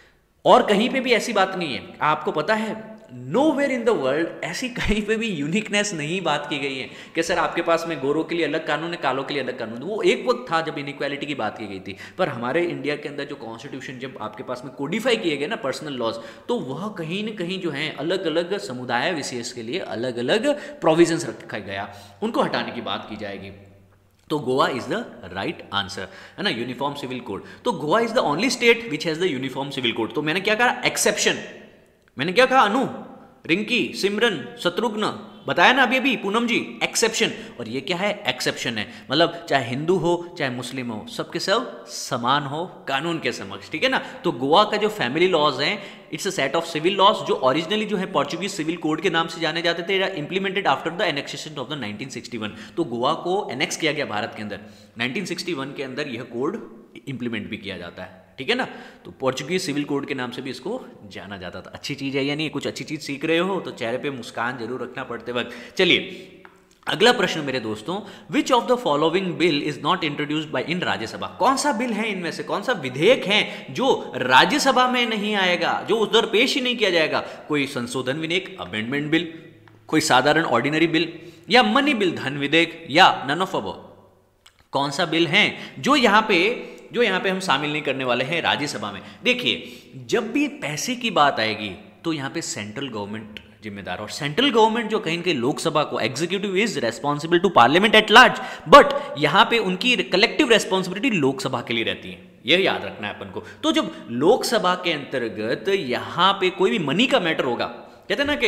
और कहीं पे भी ऐसी बात नहीं है। आपको पता है, नोवेयर इन द वर्ल्ड ऐसी कहीं पे भी यूनिकनेस नहीं बात की गई है कि सर आपके पास में गोरों के लिए अलग कानून है, कालों के लिए अलग कानून। वो एक वक्त था जब इनइक्वालिटी की बात की गई थी, पर हमारे इंडिया के अंदर जो कॉन्स्टिट्यूशन जब आपके पास में कोडिफाई किए गए ना पर्सनल लॉज, तो वह कहीं ना कहीं जो है अलग अलग समुदाय विशेष के लिए अलग अलग प्रोविजंस रखा गया, उनको हटाने की बात की जाएगी। तो Goa is the right answer, है ना, यूनिफॉर्म सिविल कोड। तो Goa is the only state which has the uniform civil code. तो मैंने क्या कहा? एक्सेप्शन। मैंने क्या कहा? अनु, रिंकी, सिमरन, शत्रुघ्न, बताया ना अभी पूनम जी, एक्सेप्शन। और ये क्या है? एक्सेप्शन है। मतलब चाहे हिंदू हो चाहे मुस्लिम हो, सबके सब समान हो कानून के समक्ष, ठीक है ना। तो गोवा का जो फैमिली लॉज हैं, it's a set of civil laws जो ओरिजिनली जो है पोर्चुगीज सिविल कोड के नाम से जाने जाते थे, implemented after the annexation of the 1961। तो गोवा को एनेक्स किया गया भारत के अंदर 1961 के अंदर, यह कोड इंप्लीमेंट भी किया जाता है, ठीक है ना। तो पोर्चुगीज सिविल कोड के नाम से भी इसको जाना जाता था। अच्छी चीज़ है या नहीं? कुछ अच्छी चीज़ सीख रहे हो तो चेहरे पे मुस्कान जरूर रखना पड़ते वक्त। चलिए अगला प्रश्न मेरे दोस्तों, which of the following bill is not introduced by in Rajya Sabha? कौन सा बिल है इनमें से, कौन सा विधेयक है जो राज्यसभा में नहीं आएगा, जो उधर पेश ही नहीं किया जाएगा? कोई संशोधन विधेयक, अमेंडमेंट बिल, कोई साधारण ऑर्डिनरी बिल या मनी बिल, धन विधेयक या नन ऑफ अबव? कौन सा बिल है जो यहाँ पे हम शामिल नहीं करने वाले हैं राज्यसभा में? देखिए, जब भी पैसे की बात आएगी तो यहाँ पे सेंट्रल गवर्नमेंट जिम्मेदार, और सेंट्रल गवर्नमेंट जो कहीं न कहीं लोकसभा को, executive is responsible to parliament at large, but यहाँ पे उनकी कलेक्टिव रेस्पॉन्सिबिलिटी लोकसभा के लिए रहती है, यह याद रखना है अपन को। तो जब लोकसभा के अंतर्गत यहाँ पे कोई भी मनी का मैटर होगा, कहते हैं ना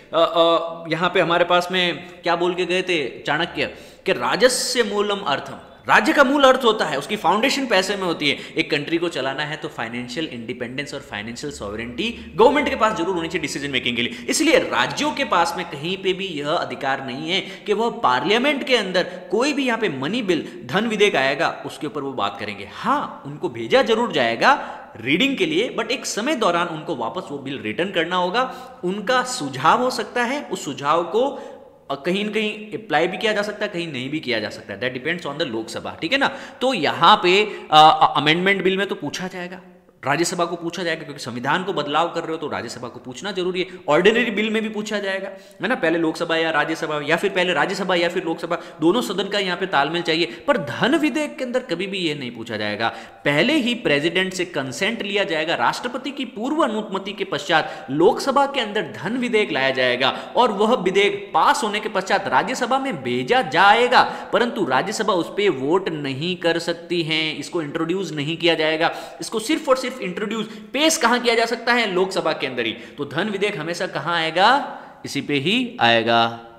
कि यहाँ पे हमारे पास में क्या बोल के गए थे चाणक्य कि राजस्य मूलम अर्थम, राज्य का मूल अर्थ होता है, उसकी फाउंडेशन पैसे में होती है। एक कंट्री को चलाना है तो फाइनेंशियल इंडिपेंडेंस और फाइनेंशियल सॉवरेंटी गवर्नमेंट के पास जरूर होनी चाहिए डिसीजन मेकिंग के लिए। इसलिए राज्यों के पास में कहीं पे भी यह अधिकार नहीं है कि वह पार्लियामेंट के अंदर कोई भी यहाँ पे मनी बिल, धन विधेयक आएगा उसके ऊपर वो बात करेंगे। हाँ, उनको भेजा जरूर जाएगा रीडिंग के लिए, बट एक समय दौरान उनको वापस वो बिल रिटर्न करना होगा। उनका सुझाव हो सकता है, उस सुझाव को कहीं न कहीं अप्लाई भी किया जा सकता है, कहीं नहीं भी किया जा सकता है, that depends on the Lok Sabha, ठीक है ना। तो यहाँ पे अमेंडमेंट बिल में तो पूछा जाएगा, राज्यसभा को पूछा जाएगा, क्योंकि संविधान को बदलाव कर रहे हो तो राज्यसभा को पूछना जरूरी है। ऑर्डिनरी बिल में भी पूछा जाएगा, है ना, पहले लोकसभा या राज्यसभा, या फिर पहले राज्यसभा या फिर लोकसभा, दोनों सदन का यहाँ पे तालमेल चाहिए। पर धन विधेयक के अंदर कभी भी ये नहीं पूछा जाएगा, पहले ही प्रेसिडेंट से कंसेंट लिया जाएगा, राष्ट्रपति की पूर्व अनुमति के पश्चात लोकसभा के अंदर धन विधेयक लाया जाएगा और वह विधेयक पास होने के पश्चात राज्यसभा में भेजा जाएगा, परंतु राज्यसभा उस पर वोट नहीं कर सकती है, इसको इंट्रोड्यूस नहीं किया जाएगा। इसको सिर्फ और सिर्फ इंट्रोड्यूस, पेश कहां किया जा सकता है? लोकसभा के अंदर ही। तो धन विधेयक हमेशा कहां आएगा? इसी पे ही आएगा।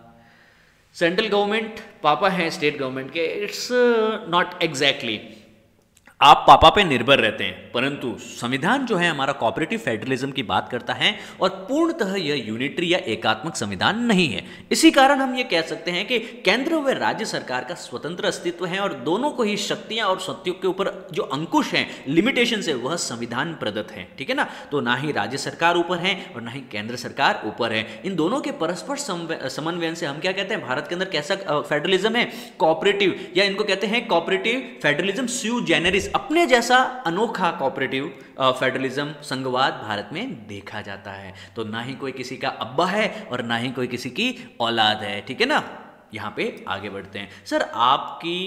सेंट्रल गवर्नमेंट पापा है स्टेट गवर्नमेंट के, इट्स नॉट एग्जैक्टली, आप पापा पे निर्भर रहते हैं, परंतु संविधान जो है हमारा कोऑपरेटिव फेडरलिज्म की बात करता है और पूर्णतः यह यूनिटरी या एकात्मक संविधान नहीं है। इसी कारण हम ये कह सकते हैं कि केंद्र व राज्य सरकार का स्वतंत्र अस्तित्व है और दोनों को ही शक्तियां और सत्यों के ऊपर जो अंकुश हैं, लिमिटेशन है, वह संविधान प्रदत्त है, ठीक है ना। तो ना ही राज्य सरकार ऊपर है और ना ही केंद्र सरकार ऊपर है, इन दोनों के परस्पर समन्वय से हम क्या कहते हैं, भारत के अंदर कैसा फेडरलिज्म है? कोऑपरेटिव, या इनको कहते हैं कोऑपरेटिव फेडरलिज्म स्यू जेनेरिस, अपने जैसा अनोखा कोऑपरेटिव फेडरलिज्म संघवाद भारत में देखा जाता है। तो ना ही कोई किसी का अब्बा है और ना ही कोई किसी की औलाद है, ठीक है ना। यहां पे आगे बढ़ते हैं। सर, आपकी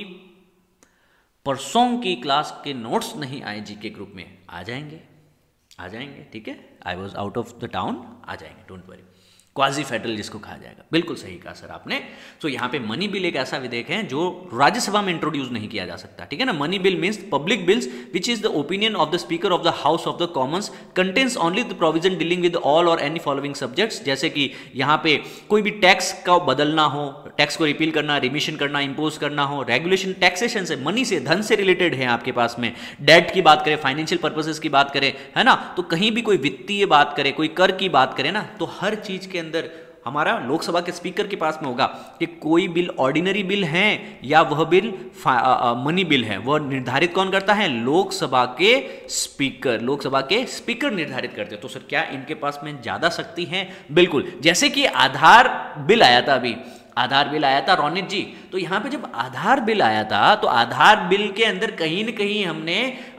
परसों की क्लास के नोट्स नहीं आए जीके ग्रुप में, आ जाएंगे, ठीक है। I was out of the town, आ जाएंगे, डोंट वरी। क्वाजी फेडरल जिसको कहा जाएगा, बिल्कुल सही कहा सर आपने। तो यहाँ पे मनी बिल एक ऐसा विधेयक है जो राज्यसभा में इंट्रोड्यूस नहीं किया जा सकता, ठीक है ना। Money bill means public bills which is the opinion of the speaker of the house of the commons, contains only the provision dealing with all और एनी फॉलोइंग सब्जेक्ट्स। जैसे कि यहाँ पे कोई भी टैक्स का बदलना हो, टैक्स को रिपील करना, रिमिशन करना, इंपोज करना हो, रेगुलेशन टैक्सेशन से, मनी से, धन से रिलेटेड है आपके पास में, डेट की बात करें, फाइनेंशियल पर्पसेस की बात करें, है ना, तो कहीं भी कोई वित्तीय बात करे, कोई कर की बात करे ना, तो हर चीज के अंदर हमारा लोकसभा के स्पीकर के पास में होगा कि कोई बिल ऑर्डिनरी बिल है या वह बिल मनी बिल है, वह निर्धारित कौन करता है? लोकसभा के स्पीकर निर्धारित करते हैं। तो सर क्या इनके पास में ज्यादा शक्ति है? बिल्कुल। जैसे कि आधार बिल आया था, अभी आधार बिल आया था रोनित जी, तो यहाँ पे जब आधार बिल आया था तो आधार बिल के अंदर कहीं न कहीं हमने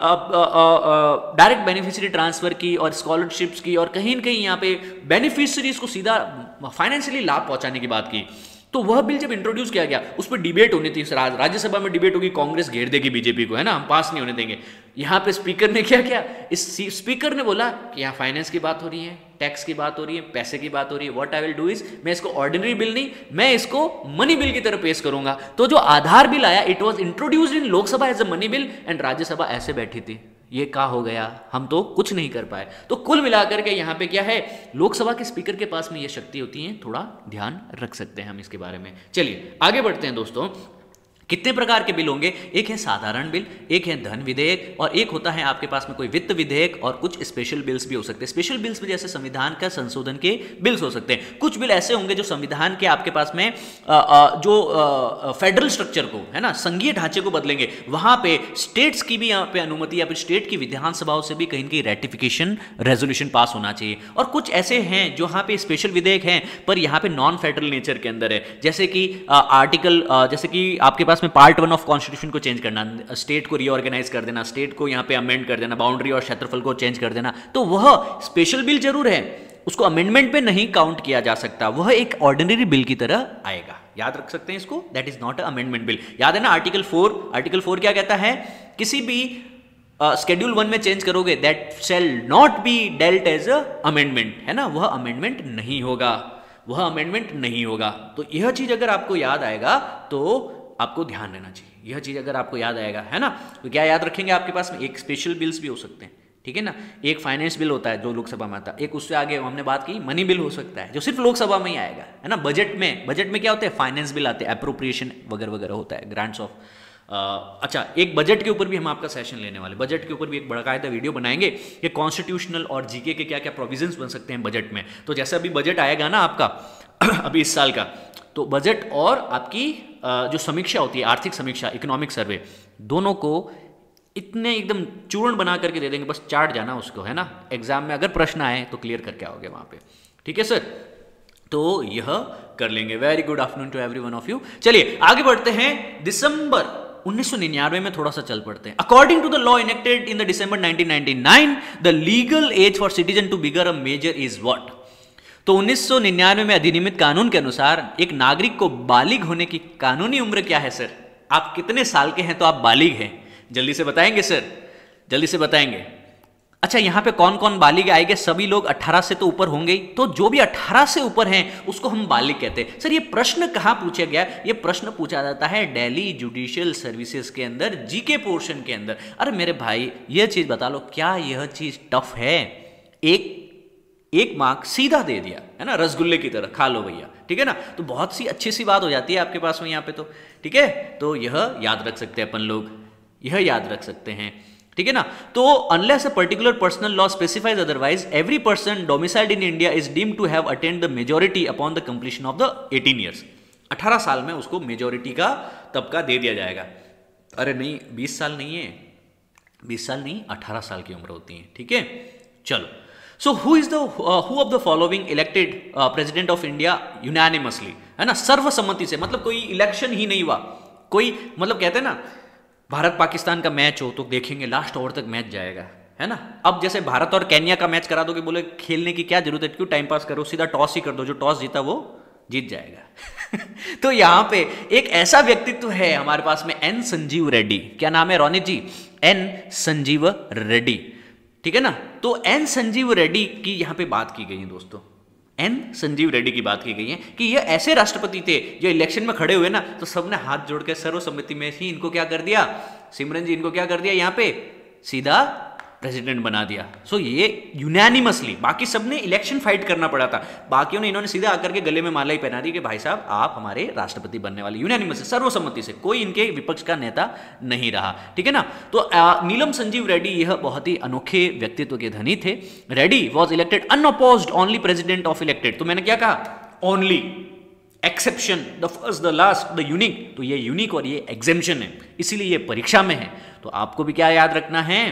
डायरेक्ट बेनिफिशियरी ट्रांसफर की और स्कॉलरशिप्स की और कहीं न कहीं यहाँ पे बेनिफिशियरीज को सीधा फाइनेंशियली लाभ पहुंचाने की बात की। तो वह बिल जब इंट्रोड्यूस किया गया उस पर डिबेट होनी थी, राज्यसभा में डिबेट होगी, कांग्रेस घेर देगी बीजेपी को, है ना, हम पास नहीं होने देंगे। यहाँ पे स्पीकर ने क्या किया? इस स्पीकर ने बोला कि यहाँ फाइनेंस की बात हो रही है, टैक्स की बात हो रही है, पैसे की बात हो रही है, what I will do is, मैं इसको ऑर्डिनरी बिल नहीं, मैं इसको मनी बिल की तरह पेश करूंगा। तो जो आधार बिल आया, it was introduced in Lok Sabha as a money bill and Rajya Sabha ऐसे बैठी थी। ये क्या हो गया? हम तो कुछ नहीं कर पाए। तो कुल मिलाकर के यहाँ पे क्या है, लोकसभा के स्पीकर के पास में ये शक्ति होती है, थोड़ा ध्यान रख सकते हैं हम इसके बारे में। चलिए आगे बढ़ते हैं दोस्तों। कितने प्रकार के बिल होंगे? एक है साधारण बिल, एक है धन विधेयक और एक होता है आपके पास में कोई वित्त विधेयक और कुछ स्पेशल बिल्स भी हो सकते हैं। स्पेशल बिल्स में जैसे संविधान का संशोधन के बिल्स हो सकते हैं। कुछ बिल ऐसे होंगे जो संविधान के आपके पास में जो फेडरल स्ट्रक्चर को, है ना, संघीय ढांचे को बदलेंगे, वहां पे स्टेट्स की भी यहाँ पे अनुमति या फिर स्टेट की विधानसभाओं से भी कहीं की रेटिफिकेशन रेजोल्यूशन पास होना चाहिए। और कुछ ऐसे हैं जो यहाँ पे स्पेशल विधेयक हैं पर यहाँ पे नॉन फेडरल नेचर के अंदर है, जैसे कि आर्टिकल, जैसे कि आपके पास में पार्ट 1 ऑफ कॉन्स्टिट्यूशन को चेंज करना, स्टेट को रीऑर्गेनाइज कर देना, स्टेट को यहाँ पे अमेंड कर देना, बाउंड्री और क्षेत्रफल को चेंज कर देना, तो वह स्पेशल बिल जरूर है, उसको अमेंडमेंट पे नहीं काउंट किया जा सकता, वह एक ऑर्डिनरी बिल की तरह आएगा। याद रख सकते हैं इसको, that is not a amendment bill. याद है ना आर्टिकल 4 क्या कहता है, किसी भी शेड्यूल 1 में चेंज करोगे that shall not be dealt as a amendment, है ना, वह अमेंडमेंट नहीं होगा, वह अमेंडमेंट नहीं होगा। तो यह चीज अगर आपको याद आएगा तो आपको ध्यान रहना चाहिए, यह चीज अगर आपको याद आएगा, है ना। तो क्या याद रखेंगे, आपके पास में एक स्पेशल बिल्स भी हो सकते हैं, ठीक है ना, एक फाइनेंस बिल होता है जो लोकसभा में आता है, एक उससे आगे हमने बात की मनी बिल हो सकता है जो सिर्फ लोकसभा में ही आएगा, है ना। बजट में क्या होते हैं, फाइनेंस बिल आते हैं, अप्रोप्रिएशन वगैरह वगैरह होता है, ग्रांट्स ऑफ अच्छा, एक बजट के ऊपर भी हम आपका सेशन लेने वाले, बजट के ऊपर भी एक बकायदा वीडियो बनाएंगे कि कॉन्स्टिट्यूशनल और जीके के क्या क्या प्रोविजंस बन सकते हैं बजट में। तो जैसे अभी बजट आएगा ना आपका अभी इस साल का, तो बजट और आपकी जो समीक्षा होती है, आर्थिक समीक्षा, इकोनॉमिक सर्वे, दोनों को इतने एकदम चूर्ण बना करके दे देंगे, बस चार्ट जाना उसको, है ना। एग्जाम में अगर प्रश्न आए तो क्लियर करके आओगे वहां पे, ठीक है सर। तो यह कर लेंगे। Very good afternoon to every one of you. चलिए आगे बढ़ते हैं। दिसंबर 1999 में थोड़ा सा चल पड़ते हैं। According to the law enacted in the December 1999, the legal age for citizen to bigger a major is what. तो 1999 में अधिनियमित कानून के अनुसार एक नागरिक को बालिग होने की कानूनी उम्र क्या है सर? आप कितने साल के हैं तो आप बालिग हैं? जल्दी से बताएंगे सर, जल्दी से बताएंगे। अच्छा, यहां पे कौन कौन बालिग आएंगे? सभी लोग 18 से तो ऊपर होंगे ही, तो जो भी 18 से ऊपर हैं उसको हम बालिग कहते हैं। सर ये प्रश्न कहां पूछा गया? ये प्रश्न पूछा जाता है दिल्ली जुडिशियल सर्विसेज के अंदर, जीके पोर्शन के अंदर। अरे मेरे भाई यह चीज बता लो, क्या यह चीज टफ है? एक मार्क सीधा दे दिया, है ना, रसगुल्ले की तरह खा लो भैया, ठीक है ना। तो बहुत सी अच्छी सी बात हो जाती है आपके पास में यहाँ पे, तो ठीक है। तो यह याद रख सकते हैं अपन लोग, यह याद रख सकते हैं, ठीक है ना। तो unless a particular personal law specifies otherwise, every person domiciled in India is deemed to have attained the majority upon the completion of the 18 years. 18 साल में उसको मेजोरिटी का तबका दे दिया जाएगा। अरे नहीं, 20 साल नहीं है, 20 साल नहीं, 18 साल की उम्र होती है, ठीक है। चलो, so who of the following elected president of India unanimously, है ना, सर्वसम्मति से, मतलब कोई इलेक्शन ही नहीं हुआ, कोई मतलब कहते हैं ना भारत पाकिस्तान का मैच हो तो देखेंगे लास्ट ओवर तक मैच जाएगा, है ना। अब जैसे भारत और केन्या का मैच करा दो कि बोले खेलने की क्या जरूरत है, क्यों टाइम पास करो, सीधा टॉस ही कर दो, जो टॉस जीता वो जीत जाएगा। तो यहां पे एक ऐसा व्यक्तित्व है हमारे पास में, एन संजीव रेड्डी। क्या नाम है रोनित जी? एन संजीव रेड्डी, ठीक है ना। तो एन संजीव रेड्डी की यहां पे बात की गई है दोस्तों, एन संजीव रेड्डी की बात की गई है कि ये ऐसे राष्ट्रपति थे जो इलेक्शन में खड़े हुए ना, तो सबने हाथ जोड़ के सर्वसम्मति में ही इनको क्या कर दिया, सिमरन जी इनको क्या कर दिया, यहाँ पे सीधा प्रेसिडेंट बना दिया। सो ये यूनानिमसली, बाकी सबने इलेक्शन फाइट करना पड़ा था, बाकियों ने इन्होंने सीधा आकर के गले में माला ही पहना दी कि भाई साहब आप हमारे राष्ट्रपति बनने वाले, यूनानिमसली, सर्वसम्मति से, कोई इनके विपक्ष का नेता नहीं रहा, ठीक है ना। तो नीलम संजीव रेड्डी यह बहुत ही अनोखे व्यक्तित्व के धनी थे। Reddy was elected unopposed only president of elected. तो मैंने क्या कहा? Only, exception, the first, the last, the unique. तो ये यूनिक और ये एग्जेम्पशन है, इसीलिए ये परीक्षा में है। तो आपको भी क्या याद रखना है,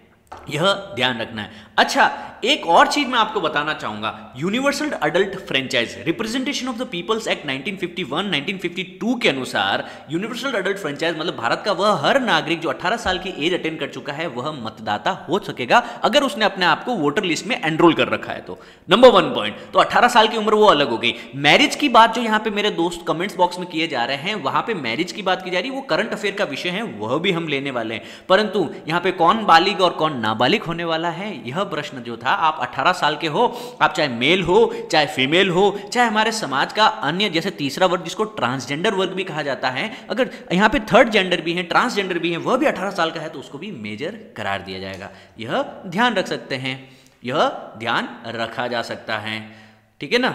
यह ध्यान रखना है। अच्छा, एक और चीज मैं आपको बताना चाहूंगा, universal adult franchise representation of the people's act 1951 1952 के अनुसार यूनिवर्सल अडल्ट फ्रेंचाइज मतलब भारत का वह हर नागरिक जो 18 साल की एज अटेंड कर चुका है वह मतदाता हो सकेगा अगर उसने अपने आप को वोटर लिस्ट में एनरोल कर रखा है। तो नंबर 1 पॉइंट, तो 18 साल की उम्र वो अलग हो गई। मैरिज की बात जो यहां पे मेरे दोस्त कमेंट्स बॉक्स में किए जा रहे हैं, वहां पे मैरिज की बात की जा रही है, वो करंट अफेयर का विषय है, वह भी हम लेने वाले हैं। परंतु यहां पे कौन बालिग और कौन नाबालिग होने वाला है, यह प्रश्न जो था, आप 18 साल के हो, आप चाहे मेल हो चाहे फीमेल हो, चाहे हमारे समाज का अन्य जैसे तीसरा वर्ग जिसको ट्रांसजेंडर वर्ग भी कहा जाता है, अगर यहां पे थर्ड जेंडर भी है, ट्रांसजेंडर भी है, वह भी 18 साल का है तो उसको भी मेजर करार दिया जाएगा। यह ध्यान रख सकते हैं, यह ध्यान रखा जा सकता है, ठीक है ना।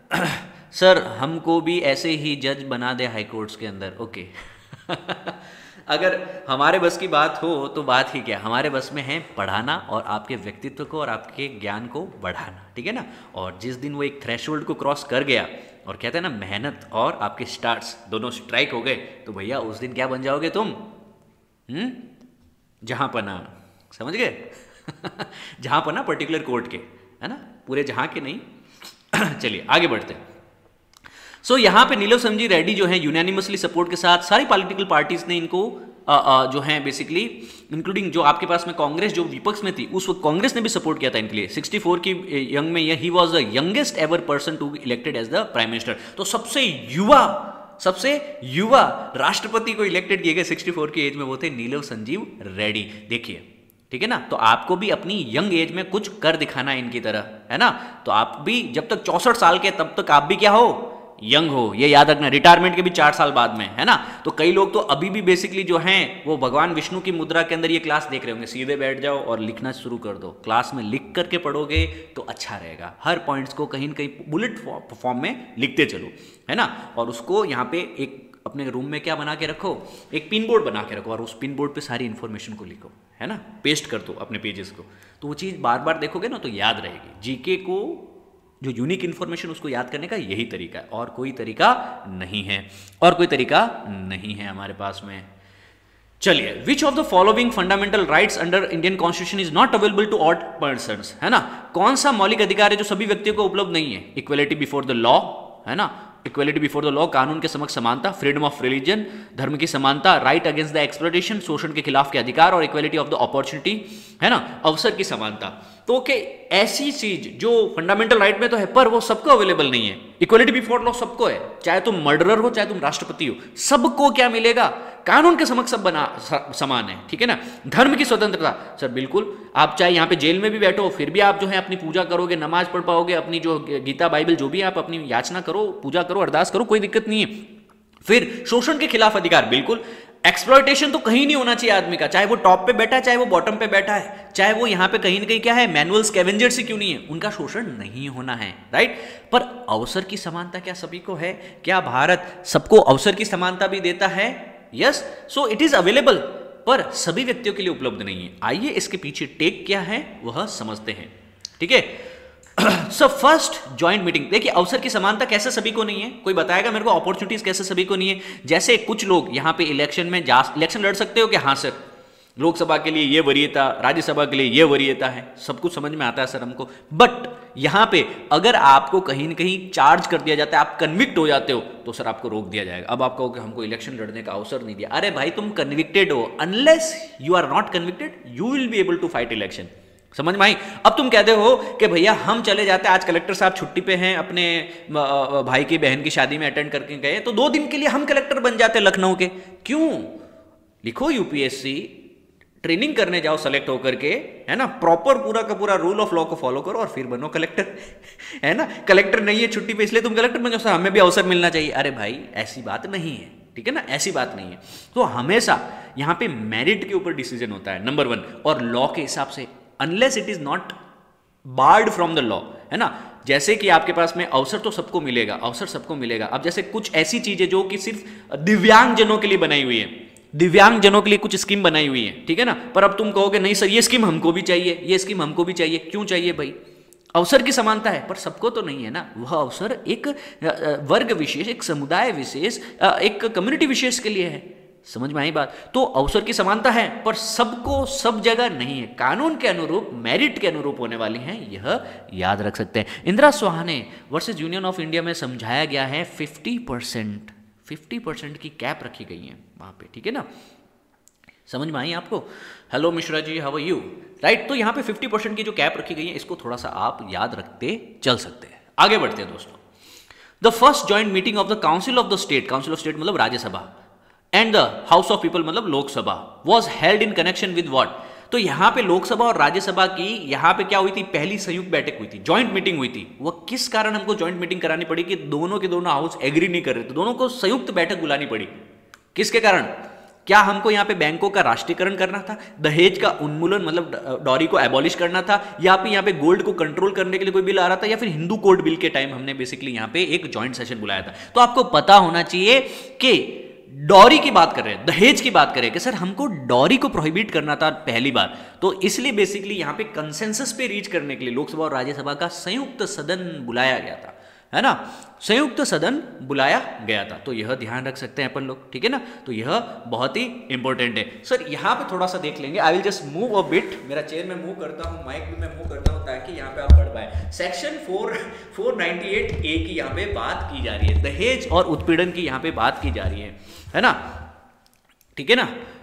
सर हमको भी ऐसे ही जज बना दे हाई कोर्ट्स के अंदर, ओके। अगर हमारे बस की बात हो तो बात ही क्या, हमारे बस में है पढ़ाना और आपके व्यक्तित्व को और आपके ज्ञान को बढ़ाना, ठीक है ना। और जिस दिन वो एक थ्रेशोल्ड को क्रॉस कर गया और कहते हैं ना मेहनत और आपके स्टार्ट्स दोनों स्ट्राइक हो गए, तो भैया उस दिन क्या बन जाओगे तुम? जहां पना, समझ गए? जहां पना पर्टिकुलर कोर्ट के, है ना, पूरे जहां के नहीं। चलिए आगे बढ़ते हैं। सो यहाँ पे नीलम संजीव रेड्डी जो है यूनानिमसली सपोर्ट के साथ सारी पॉलिटिकल पार्टीज ने इनको जो है बेसिकली इंक्लूडिंग जो आपके पास में कांग्रेस जो विपक्ष में थी उस वक्त कांग्रेस ने भी सपोर्ट किया था इनके लिए। 64 की यंग में ही was the youngest ever person to elected as the prime minister. तो सबसे युवा राष्ट्रपति को इलेक्टेड किए गए 64 की एज में वो थे नीलम संजीव रेड्डी। देखिए ठीक है ना, तो आपको भी अपनी यंग एज में कुछ कर दिखाना है इनकी तरह, है ना। तो आप भी जब तक 64 साल के तब तक आप भी क्या हो, यंग हो, ये याद रखना। रिटायरमेंट के भी 4 साल बाद में, है ना। तो कई लोग तो अभी भी बेसिकली जो हैं वो भगवान विष्णु की मुद्रा के अंदर ये क्लास देख रहे होंगे। सीधे बैठ जाओ और लिखना शुरू कर दो। क्लास में लिख करके पढ़ोगे तो अच्छा रहेगा। हर पॉइंट्स को कहीं न कहीं बुलेट फॉर्म में लिखते चलो, है ना। और उसको यहाँ पे एक अपने रूम में क्या बना के रखो, एक पिन बोर्ड बना के रखो और उस पिन बोर्ड पे सारी इन्फॉर्मेशन को लिखो, है ना, पेस्ट कर दो अपने पेजेस को। तो वो चीज़ बार बार देखोगे ना तो याद रहेगी। जीके को जो यूनिक इन्फॉर्मेशन उसको याद करने का यही तरीका है, और कोई तरीका नहीं है हमारे पास में। चलिए, which of the following fundamental rights under Indian constitution is not available to all persons, है ना। कौन सा मौलिक अधिकार है जो सभी व्यक्तियों को उपलब्ध नहीं है? इक्वलिटी बिफोर द लॉ, है ना, इक्वलिटी बिफोर द लॉ, कानून के समक्ष समानता, फ्रीडम ऑफ रिलीजन, धर्म की समानता, राइट अगेंस्ट द एक्सप्लॉयटेशन, शोषण के खिलाफ के अधिकार, और इक्वलिटी ऑफ द अपॉर्चुनिटी, है ना, अवसर की समानता। तो कि ऐसी चीज जो फंडामेंटल राइट में तो है पर वो सबको अवेलेबल नहीं है। इक्वलिटी बिफोर लॉ सबको है, चाहे तुम मर्डरर हो चाहे तुम राष्ट्रपति हो, सबको क्या मिलेगा? कानून के समक्ष सब समान है, ठीक है ना। धर्म की स्वतंत्रता, सर बिल्कुल, आप चाहे यहाँ पे जेल में भी बैठो फिर भी आप जो है अपनी पूजा करोगे, नमाज पढ़ पाओगे, अपनी जो गीता बाइबल जो भी आप अपनी याचना करो, पूजा करो, अरदास करो, कोई दिक्कत नहीं है। फिर शोषण के खिलाफ अधिकार, बिल्कुल। एक्सप्लॉयटेशन तो कहीं नहीं होना चाहिए आदमी का, चाहे वो टॉप पे बैठा है चाहे वो बॉटम पे बैठा है, चाहे वो यहाँ पे कहीं ना कहीं क्या है, मैनुअल स्कैवेंजर से क्यों नहीं है, उनका शोषण नहीं होना है, राइट। पर अवसर की समानता क्या सभी को है? क्या भारत सबको अवसर की समानता भी देता है? Yes, so it is available, पर सभी व्यक्तियों के लिए उपलब्ध नहीं है। आइए इसके पीछे टेक क्या है वह समझते हैं, ठीक है। सो फर्स्ट ज्वाइंट मीटिंग, देखिए अवसर की समानता कैसे सभी को नहीं है? कोई बताएगा मेरे को अपॉर्चुनिटीज कैसे सभी को नहीं है? जैसे कुछ लोग यहाँ पे इलेक्शन में इलेक्शन लड़ सकते हो कि हाँ सर, लोकसभा के लिए ये वरीयता, राज्यसभा के लिए ये वरीयता है, सब कुछ समझ में आता है सर हमको। बट यहाँ पे अगर आपको कहीं न कहीं चार्ज कर दिया जाता है, आप कन्विक्ट हो जाते हो, तो सर आपको रोक दिया जाएगा। अब आप कहोगे हमको इलेक्शन लड़ने का अवसर नहीं दिया। अरे भाई तुम कन्विक्टेड हो, unless you are not convicted you will be able to fight election. समझ में आई? अब तुम कहते हो कि भैया हम चले जाते हैं, आज कलेक्टर साहब छुट्टी पे हैं, अपने भाई की बहन की शादी में अटेंड करके गए, तो 2 दिन के लिए हम कलेक्टर बन जाते हैं लखनऊ के। क्यों? लिखो यूपीएससी, ट्रेनिंग करने जाओ सेलेक्ट होकर के, है ना, प्रॉपर पूरा का पूरा रूल ऑफ लॉ को फॉलो करो और फिर बनो कलेक्टर, है ना। कलेक्टर नहीं है छुट्टी पे इसलिए तुम कलेक्टर बन जाओ, सर हमें भी अवसर मिलना चाहिए। अरे भाई ऐसी बात नहीं है, ठीक है ना, ऐसी बात नहीं है। तो हमेशा यहाँ पे मेरिट के ऊपर डिसीजन होता है, नंबर 1, और लॉ के हिसाब से, unless it is not barred from the law, है ना। जैसे कि आपके पास में अवसर तो सबको मिलेगा, अवसर सबको मिलेगा। अब जैसे कुछ ऐसी चीजें जो कि सिर्फ दिव्यांगजनों के लिए बनाई हुई है, दिव्यांगजनों के लिए कुछ स्कीम बनाई हुई है, ठीक है ना। पर अब तुम कहोगे नहीं सर ये स्कीम हमको भी चाहिए, ये स्कीम हमको भी चाहिए। क्यों चाहिए भाई? अवसर की समानता है, पर सबको तो नहीं है ना। वह अवसर एक वर्ग विशेष, एक समुदाय विशेष, एक कम्युनिटी विशेष के लिए है। समझ में आई बात? तो अवसर की समानता है पर सबको सब जगह नहीं है, कानून के अनुरूप, मेरिट के अनुरूप होने वाली हैं, यह याद रख सकते हैं। Indra Sawhney versus union of India में समझाया गया है 50% की कैप रखी गई है वहां पे, ठीक है ना। समझ में आई आपको? Hello Mishra ji, how are you, right. तो यहाँ पे 50% की जो कैप रखी गई है, इसको थोड़ा सा आप याद रखते चल सकते हैं। आगे बढ़ते हैं दोस्तों। The first joint meeting of the council of the state, council of state मतलब Rajya Sabha, and the house of people मतलब Lok Sabha, was held in connection with what? तो यहाँ पे लोकसभा और राज्यसभा की यहाँ पे क्या हुई थी? पहली संयुक्त बैठक हुई थी, ज्वाइंट मीटिंग हुई थी। वो किस कारण हमको ज्वाइंट मीटिंग करानी पड़ी? कि दोनों के दोनों हाउस एग्री नहीं कर रहे थे, दोनों को संयुक्त बैठक बुलानी पड़ी। किसके कारण? क्या हमको यहाँ पे बैंकों का राष्ट्रीयकरण करना था, दहेज का उन्मूलन मतलब डॉरी को एबॉलिश करना था, या फिर यहाँ पे गोल्ड को कंट्रोल करने के लिए कोई बिल आ रहा था, या फिर हिंदू कोड बिल के टाइम हमने बेसिकली यहाँ पे एक ज्वाइंट सेशन बुलाया था। तो आपको पता होना चाहिए कि डॉरी की बात कर रहे हैं, दहेज की बात कर रहे हैं कि सर हमको डॉरी को प्रोहिबिट करना था पहली बार। तो इसलिए बेसिकली यहाँ पे कंसेंसस पे रीच करने के लिए लोकसभा और राज्यसभा का संयुक्त सदन बुलाया गया था, है ना, संयुक्त सदन बुलाया गया था। तो यह ध्यान रख सकते हैं अपन लोग, ठीक है ना। तो यह बहुत ही इंपॉर्टेंट है। सर यहाँ पे थोड़ा सा देख लेंगे, I will just move a bit, मेरा चेयर में मूव करता हूँ, माइक भी मैं मूव करता हूँ ताकि यहाँ पे आप पढ़ पाए। सेक्शन 498A की यहाँ पे बात की जा रही है, दहेज और उत्पीड़न की यहाँ पे बात की जा रही है ना, ठीक है ना।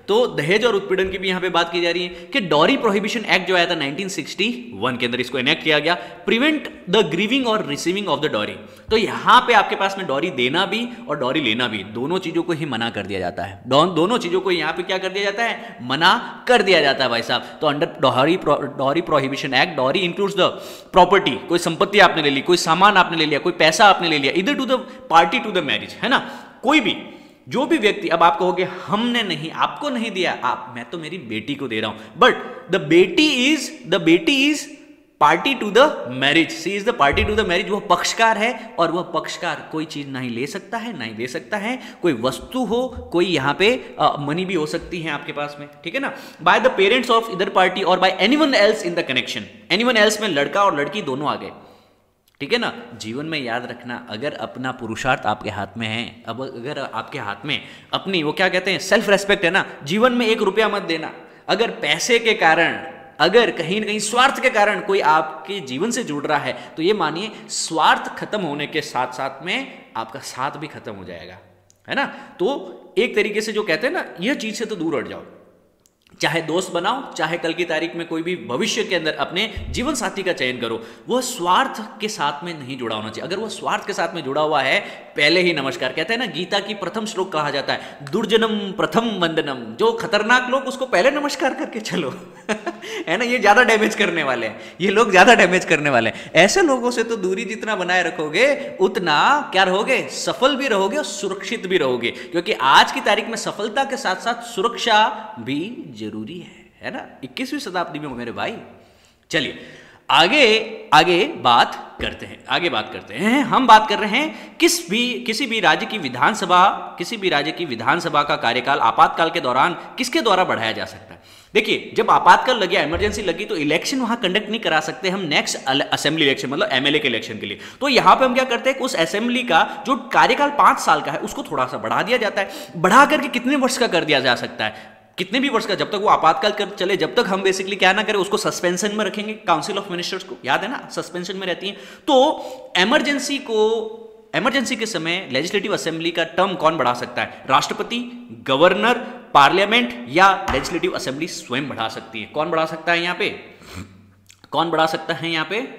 तो दहेज और उत्पीड़न की भी यहां पे बात की जा रही है कि डॉरी प्रोहिबिशन एक्ट जो आया था 1961 के अंदर, इसको इनेक्ट किया गया, प्रिवेंट द गिविंग और रिसीविंग ऑफ द डॉरी। तो यहां पे आपके पास में डॉरी देना भी और डॉरी लेना भी, दोनों चीजों को ही मना कर दिया जाता है। दोनों चीजों को यहां पे क्या कर दिया जाता है, मना कर दिया जाता है भाई साहब। तो under dowry prohibition act, dowry includes the property, कोई संपत्ति आपने ले ली, कोई सामान आपने ले लिया, कोई पैसा आपने ले लिया, either to the party to the marriage, है ना, कोई भी जो भी व्यक्ति, अब आप कहोगे हमने नहीं, आपको नहीं दिया, मैं तो मेरी बेटी को दे रहा हूं, बट द बेटी is party to the marriage, she is the party to the marriage, वह पक्षकार है और वह पक्षकार कोई चीज नहीं ले सकता है, नहीं दे सकता है, कोई वस्तु हो, कोई यहां पे मनी भी हो सकती है आपके पास में, ठीक है ना, by the parents of either party और by anyone else in the connection. Anyone else में लड़का और लड़की दोनों आ गए, ठीक है ना। जीवन में याद रखना, अगर अपना पुरुषार्थ आपके हाथ में है, अब अगर आपके हाथ में अपनी वो क्या कहते हैं सेल्फ रेस्पेक्ट है ना, जीवन में 1 रुपया मत देना। अगर पैसे के कारण, अगर कहीं ना कहीं स्वार्थ के कारण कोई आपके जीवन से जुड़ रहा है, तो ये मानिए स्वार्थ खत्म होने के साथ साथ में आपका साथ भी खत्म हो जाएगा, है ना। तो एक तरीके से जो कहते हैं ना, यह चीज से तो दूर हट जाओ, चाहे दोस्त बनाओ, चाहे कल की तारीख में कोई भी भविष्य के अंदर अपने जीवन साथी का चयन करो, वह स्वार्थ के साथ में नहीं जुड़ा होना चाहिए। अगर वह स्वार्थ के साथ में जुड़ा हुआ है, पहले ही नमस्कार, कहते हैं ना, गीता की प्रथम श्लोक कहा जाता है, दुर्जनम प्रथम वंदनम, जो खतरनाक लोग उसको पहले नमस्कार करके चलो है ना, ये ज्यादा डैमेज करने वाले हैं, ये लोग ज्यादा डैमेज करने वाले हैं। ऐसे लोगों से तो दूरी जितना बनाए रखोगे उतना क्या रहोगे, सफल भी रहोगे और सुरक्षित भी रहोगे, क्योंकि आज की तारीख में सफलता के साथ साथ सुरक्षा भी जरूरी है ना, 21वीं शताब्दी में मेरे भाई। चलिए आगे बात करते हैं। हम बात कर रहे हैं किसी भी राज्य की विधानसभा का कार्यकाल आपातकाल के दौरान किसके द्वारा बढ़ाया जा सकता है। देखिए, जब आपातकाल लग गया, इमरजेंसी लगी, तो इलेक्शन वहां कंडक्ट नहीं करा सकते हम नेक्स्ट असेंबली इलेक्शन, मतलब एमएलए के इलेक्शन के लिए। तो यहां पे हम क्या करते हैं, उस असेंबली का जो कार्यकाल 5 साल का है उसको थोड़ा सा बढ़ा दिया जाता है। बढ़ा करके कितने वर्ष का कर दिया जा सकता है, कितने भी वर्ष का, जब तक वो आपातकाल कर चले, जब तक हम बेसिकली क्या ना करें, उसको सस्पेंशन में रखेंगे। काउंसिल ऑफ मिनिस्टर्स को याद है ना, सस्पेंशन में रहती है। तो इमरजेंसी के समय लेजिस्लेटिव असेंबली का टर्म कौन बढ़ा सकता है, राष्ट्रपति, गवर्नर, पार्लियामेंट या लेजिस्लेटिव असेंबली स्वयं बढ़ा सकती है। कौन बढ़ा सकता है यहां पे, कौन बढ़ा सकता है यहां पे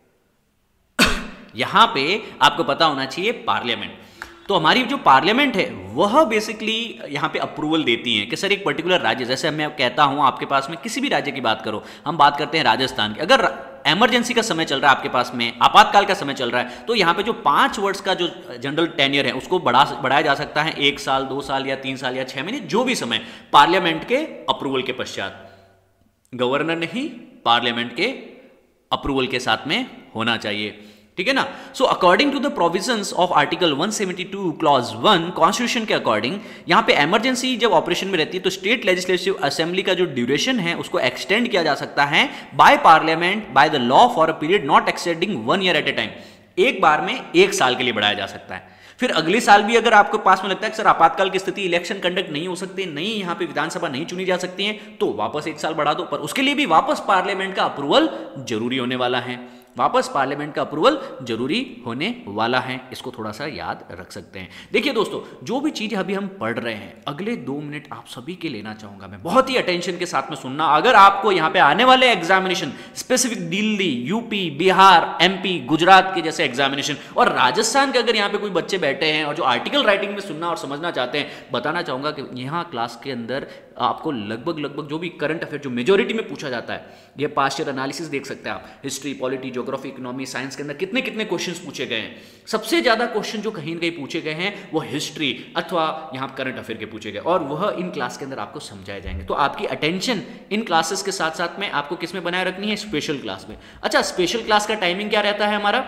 यहां पे आपको पता होना चाहिए पार्लियामेंट। तो हमारी जो पार्लियामेंट है वह बेसिकली यहाँ पे अप्रूवल देती है कि सर एक पर्टिकुलर राज्य, जैसे मैं कहता हूँ आपके पास में किसी भी राज्य की बात करो, हम बात करते हैं राजस्थान की, अगर इमरजेंसी का समय चल रहा है आपके पास में, आपातकाल का समय चल रहा है, तो यहाँ पे जो 5 वर्ष का जो जनरल टेन्योर है उसको बढ़ाया जा सकता है 1 साल, 2 साल या 3 साल या 6 महीने, जो भी समय, पार्लियामेंट के अप्रूवल के पश्चात। गवर्नर नहीं, पार्लियामेंट के अप्रूवल के साथ में होना चाहिए, ठीक है ना। So according to the provisions of article 172 clause 1 constitution के अकॉर्डिंग, यहां पे इमरजेंसी जब ऑपरेशन में रहती है तो स्टेट लेजिस्लेटिव असेंबली का जो ड्यूरेशन है उसको एक्सटेंड किया जा सकता है by parliament by the law for a period not exceeding 1 year at a time. एक बार में 1 साल के लिए बढ़ाया जा सकता है। फिर अगले साल भी अगर आपके पास में लगता है कि सर आपातकाल की स्थिति, इलेक्शन कंडक्ट नहीं हो सकते, नहीं यहाँ पे विधानसभा नहीं चुनी जा सकती है, तो वापस 1 साल बढ़ा दो, पर उसके लिए भी वापस पार्लियामेंट का अप्रूवल जरूरी होने वाला है, वापस पार्लियामेंट का अप्रूवल जरूरी होने वाला है। इसको थोड़ा सा याद रख सकते हैं। देखिए दोस्तों, जो भी चीजें अभी हम पढ़ रहे हैं, अगले 2 मिनट आप सभी के लेना चाहूंगा मैं, बहुत ही अटेंशन के साथ में सुनना। अगर आपको यहाँ पे आने वाले examination, specific Delhi, UP, Bihar, MP, Gujarat के जैसे एग्जामिनेशन और राजस्थान के अगर यहाँ पे कोई बच्चे बैठे हैं और जो आर्टिकल राइटिंग में सुनना और समझना चाहते हैं, बताना चाहूंगा कि यहाँ क्लास के अंदर आपको लगभग जो भी करंट अफेयर जो मेजोरिटी में पूछा जाता है, ये पास्ट ईयर एनालिसिस देख सकते हैं आप, history, polity, geography, economy, science के अंदर कितने कितने क्वेश्चंस पूछे गए हैं। सबसे ज्यादा क्वेश्चन जो कहीं न कहीं पूछे गए हैं वो हिस्ट्री अथवा यहाँ करंट अफेयर के पूछे गए, और वह इन क्लास के अंदर आपको समझाए जाएंगे। तो आपकी अटेंशन इन क्लासेस के साथ साथ में आपको किस में बनाए रखनी है, स्पेशल क्लास में। अच्छा, स्पेशल क्लास का टाइमिंग क्या रहता है हमारा,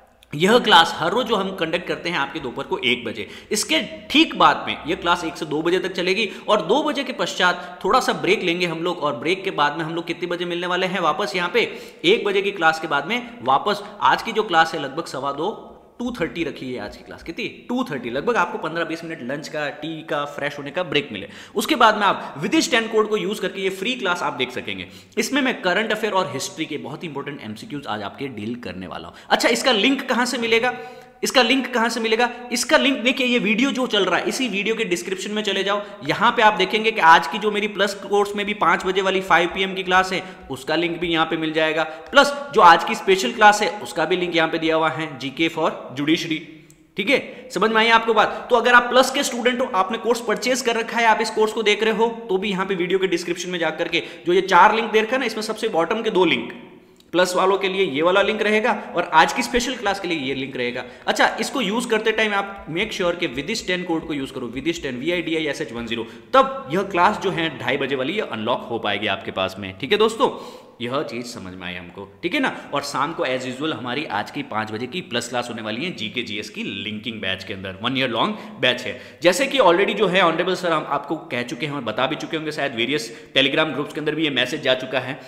यह क्लास हर रोज जो हम कंडक्ट करते हैं आपके दोपहर को 1 बजे, इसके ठीक बाद में यह क्लास 1 से 2 बजे तक चलेगी, और 2 बजे के पश्चात थोड़ा सा ब्रेक लेंगे हम लोग, और ब्रेक के बाद में हम लोग कितने बजे मिलने वाले हैं वापस यहाँ पे, 1 बजे की क्लास के बाद में वापस। आज की जो क्लास है लगभग 2:15 2:30 रखी है आज की क्लास, कितनी 2:30, लगभग आपको 15-20 मिनट लंच का, टी का, फ्रेश होने का ब्रेक मिले। उसके बाद में आप विद स्टैंड कोड को यूज करके ये फ्री क्लास आप देख सकेंगे। इसमें मैं करंट अफेयर और हिस्ट्री के बहुत इंपॉर्टेंट एमसीक्यूज आज आपके डील करने वाला हूं। अच्छा, इसका लिंक कहां से मिलेगा, इसका लिंक कहां से मिलेगा? इसका लिंक देखिए, ये वीडियो जो चल रहा है इसी वीडियो के डिस्क्रिप्शन में चले जाओ, यहां पे आप देखेंगे कि आज की जो मेरी प्लस कोर्स में भी 5 बजे वाली 5 PM की क्लास है उसका लिंक भी यहां पे मिल जाएगा, प्लस जो आज की स्पेशल क्लास है उसका भी लिंक यहां पे दिया हुआ है, जीके फॉर जुडिशरी। ठीक है, समझ में आई आपको बात? तो अगर आप प्लस के स्टूडेंट हो, आपने कोर्स परचेज कर रखा है, आप इस कोर्स को देख रहे हो, तो भी यहां पे वीडियो के डिस्क्रिप्शन में जाकर के जो ये 4 लिंक देख रखा है ना, इसमें सबसे बॉटम के 2 लिंक प्लस वालों के लिए ये वाला लिंक रहेगा और आज की स्पेशल क्लास के लिए ये लिंक रहेगा। अच्छा, इसको यूज करते टाइम आप मेक श्योर कि विदिश 10 कोड को यूज करो, विदिश 10 VIDISH10, तब यह क्लास जो है 2:30 बजे वाली ये अनलॉक हो पाएगी आपके पास में। ठीक है दोस्तों, यह चीज समझ में आई हमको, ठीक है ना। और शाम को एज यूजुअल हमारी आज की 5 बजे की प्लस क्लास होने वाली है जीके जीएस की लिंकिंग बैच के अंदर, 1 ईयर लॉन्ग बैच है। जैसे कि ऑलरेडी जो है ऑनरेबल सर हम आपको कह चुके हैं और बता भी चुके होंगे, शायद वेरियस टेलीग्राम ग्रुप्स के अंदर भी ये मैसेज जा चुका है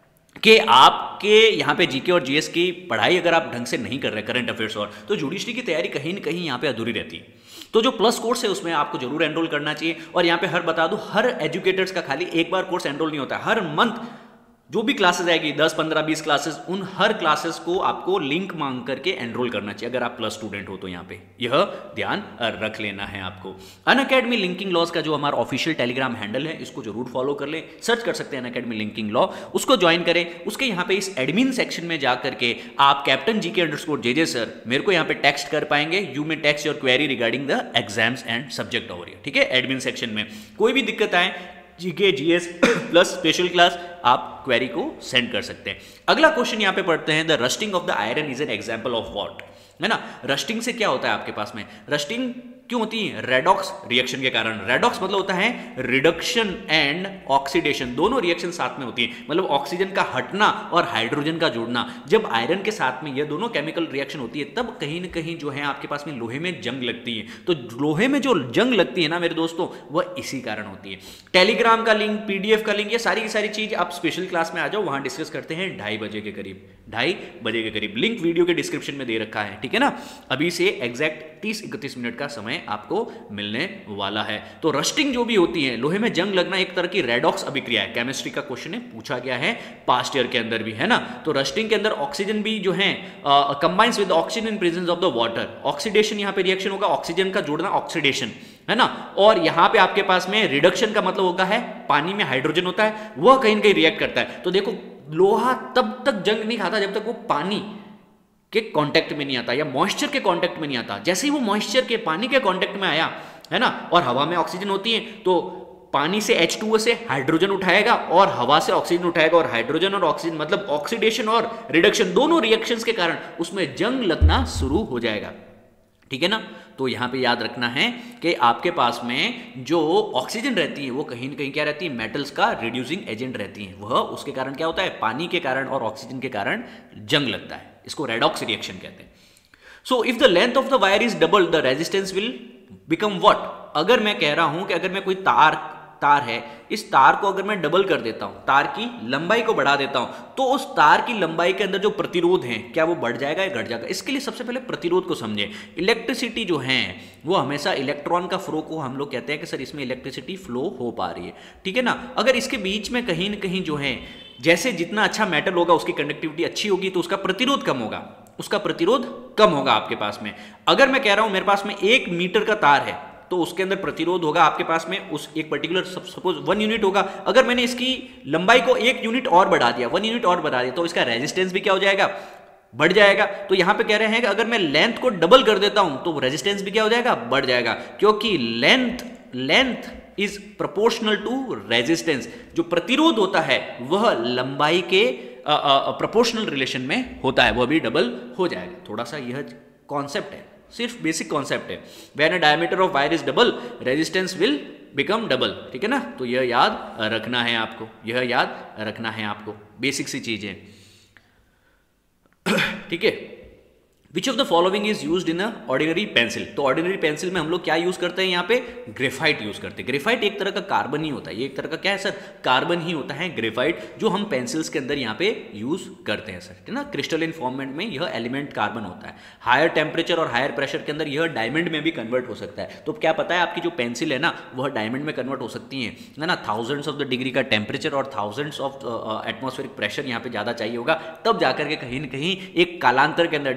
कि आपके यहाँ पे जीके और जीएस की पढ़ाई अगर आप ढंग से नहीं कर रहे, करंट अफेयर्स और, तो जुडिशरी की तैयारी कहीं ना कहीं यहाँ पे अधूरी रहती है। तो जो प्लस कोर्स है उसमें आपको जरूर एनरोल करना चाहिए। और यहाँ पे हर बता दूं, हर एजुकेटर्स का खाली एक बार कोर्स एनरोल नहीं होता, हर मंथ जो भी क्लासेस आएगी 10, 15, 20 क्लासेस, उन हर क्लासेस को आपको लिंक मांग करके एनरोल करना चाहिए अगर आप प्लस स्टूडेंट हो तो। यहाँ पे यह ध्यान रख लेना है आपको। अनअकैडमी लिंकिंग लॉज का जो हमारा ऑफिशियल टेलीग्राम हैंडल है इसको जरूर फॉलो कर ले, सर्च कर सकते हैं अनअकैडमी लिंकिंग लॉ, उसको ज्वाइन करें। उसके यहाँ पे इस एडमिन सेक्शन में जाकर के आप कैप्टन GK_JJ सर मेरे को यहाँ पे टेक्स्ट कर पाएंगे, you may text your query regarding the exams and subject over here. ठीक है, एडमिन सेक्शन में कोई भी दिक्कत आए GK GS plus special class आप क्वेरी को सेंड कर सकते हैं। अगला क्वेश्चन यहां पे पढ़ते हैं, the rusting of the iron is an example of what, है ना। रस्टिंग से क्या होता है आपके पास में? रस्टिंग क्यों होती है? रेडॉक्स रिएक्शन के कारण। रेडॉक्स मतलब होता है रिडक्शन एंड ऑक्सीडेशन, दोनों रिएक्शन साथ में होती है, मतलब ऑक्सीजन का हटना और हाइड्रोजन का जुड़ना। जब आयरन के साथ में ये दोनों केमिकल रिएक्शन होती है तब कहीं ना कहीं जो है आपके पास में लोहे में जंग लगती है। तो लोहे में जो जंग लगती है ना मेरे दोस्तों, वह इसी कारण होती है। टेलीग्राम का लिंक, PDF का लिंक, ये सारी की सारी चीज आप स्पेशल क्लास में आ जाओ, वहां डिस्कस करते हैं 2:30 बजे के करीब, 2:30 बजे के करीब। लिंक वीडियो के डिस्क्रिप्शन में दे रखा है, ठीक है ना। अभी से एग्जैक्ट 30-31 मिनट का समय आपको मिलने वाला है। तो रस्टिंग जो भी होती है, लोहे में जंग लगना, एक तरह की रेडॉक्स अभिक्रिया है। केमिस्ट्री का क्वेश्चन है, पूछा गया है पास्ट ईयर के अंदर भी, है ना। तो रस्टिंग के अंदर ऑक्सीजन भी जो है combines with oxygen in presence of the water, oxidation यहाँ पे रिएक्शन होगा, ऑक्सीजन का जुड़ना ऑक्सीडेशन, है ना। और यहां पे आपके पास में रिडक्शन का मतलब होता है पानी में हाइड्रोजन होता है, वह कहीं ना कहीं रिएक्ट करता है। तो देखो, लोहा तब तक जंग नहीं खाता जब तक वो पानी के कांटेक्ट में नहीं आता या मॉइस्चर के कांटेक्ट में नहीं आता। जैसे ही वो मॉइस्चर के पानी के कांटेक्ट में आया, है ना, और हवा में ऑक्सीजन होती है, तो पानी से H2O से हाइड्रोजन उठाएगा और हवा से ऑक्सीजन उठाएगा, और हाइड्रोजन और ऑक्सीजन मतलब ऑक्सीडेशन और रिडक्शन दोनों रिएक्शंस के कारण उसमें जंग लगना शुरू हो जाएगा, ठीक है ना। तो यहां पे याद रखना है कि आपके पास में जो ऑक्सीजन रहती है वो कहीं ना कहीं क्या रहती है, मेटल्स का रिड्यूसिंग एजेंट रहती है। वह उसके कारण क्या होता है, पानी के कारण और ऑक्सीजन के कारण जंग लगता है, इसको रेडॉक्स रिएक्शन कहते हैं। So if the length of the wire is double the resistance will become what. अगर मैं कह रहा हूं कि अगर मैं कोई तार है, इस तार को अगर मैं डबल कर देता हूं, तार की लंबाई को बढ़ा देता हूं, तो उस तार की लंबाई के अंदर जो प्रतिरोध है क्या वो बढ़ जाएगा या घट जाएगा। इसके लिए सबसे पहले प्रतिरोध को समझे। इलेक्ट्रिसिटी जो है वो हमेशा इलेक्ट्रॉन का फ्लो को हम लोग कहते हैं कि सर इसमें इलेक्ट्रिसिटी फ्लो हो पा रही है, ठीक है ना। अगर इसके बीच में कहीं ना कहीं जो है, जैसे जितना अच्छा मेटल होगा उसकी कंडक्टिविटी अच्छी होगी तो उसका प्रतिरोध कम होगा, उसका प्रतिरोध कम होगा आपके पास में। अगर मैं कह रहा हूं मेरे पास में 1 मीटर का तार है तो उसके अंदर प्रतिरोध होगा आपके पास में उस एक पर्टिकुलर सपोज 1 यूनिट होगा। अगर मैंने इसकी लंबाई को 1 यूनिट और बढ़ा दिया, 1 यूनिट और बढ़ा दिया, तो इसका रेजिस्टेंस भी क्या हो जाएगा, बढ़ जाएगा। तो यहां पे कह रहे हैं कि अगर मैं लेंथ को डबल कर देता हूं तो रेजिस्टेंस भी क्या हो जाएगा, बढ़ जाएगा, क्योंकि length is proportional to resistance. जो प्रतिरोध होता है वह लंबाई के प्रोपोर्शनल रिलेशन में होता है, वह भी डबल हो जाएगा। थोड़ा सा यह कॉन्सेप्ट है, सिर्फ बेसिक कॉन्सेप्ट है। When a diameter of wire is double resistance will become double, ठीक है ना। तो यह याद रखना है आपको, यह याद रखना है आपको, बेसिक सी चीज है, ठीक है। Which of the following is used in a ordinary pencil. तो ऑर्डिनरी पेंसिल में हम लोग क्या यूज करते हैं, यहाँ पे ग्रेफाइट यूज करते हैं। ग्रेफाइट एक तरह का कार्बन ही होता है, ये एक तरह का क्या है सर, कार्बन ही होता है ग्रेफाइट, जो हम पेंसिल्स के अंदर यहाँ पे यूज करते हैं सर, ठीक है ना। क्रिस्टलिन फॉर्मेट में यह एलिमेंट कार्बन होता है। हायर टेम्परेचर और हायर प्रेशर के अंदर यह डायमंड में भी कन्वर्ट हो सकता है। तो क्या पता है आपकी जो पेंसिल है ना वह डायमंड में कन्वर्ट हो सकती है ना। थाउजेंड्स ऑफ द डिग्री का टेम्परेचर और थाउजेंड्स ऑफ एटमॉस्फेरिक प्रेशर यहाँ पे ज्यादा चाहिए होगा, तब जाकर के कहीं ना कहीं एक कालांतर के अंदर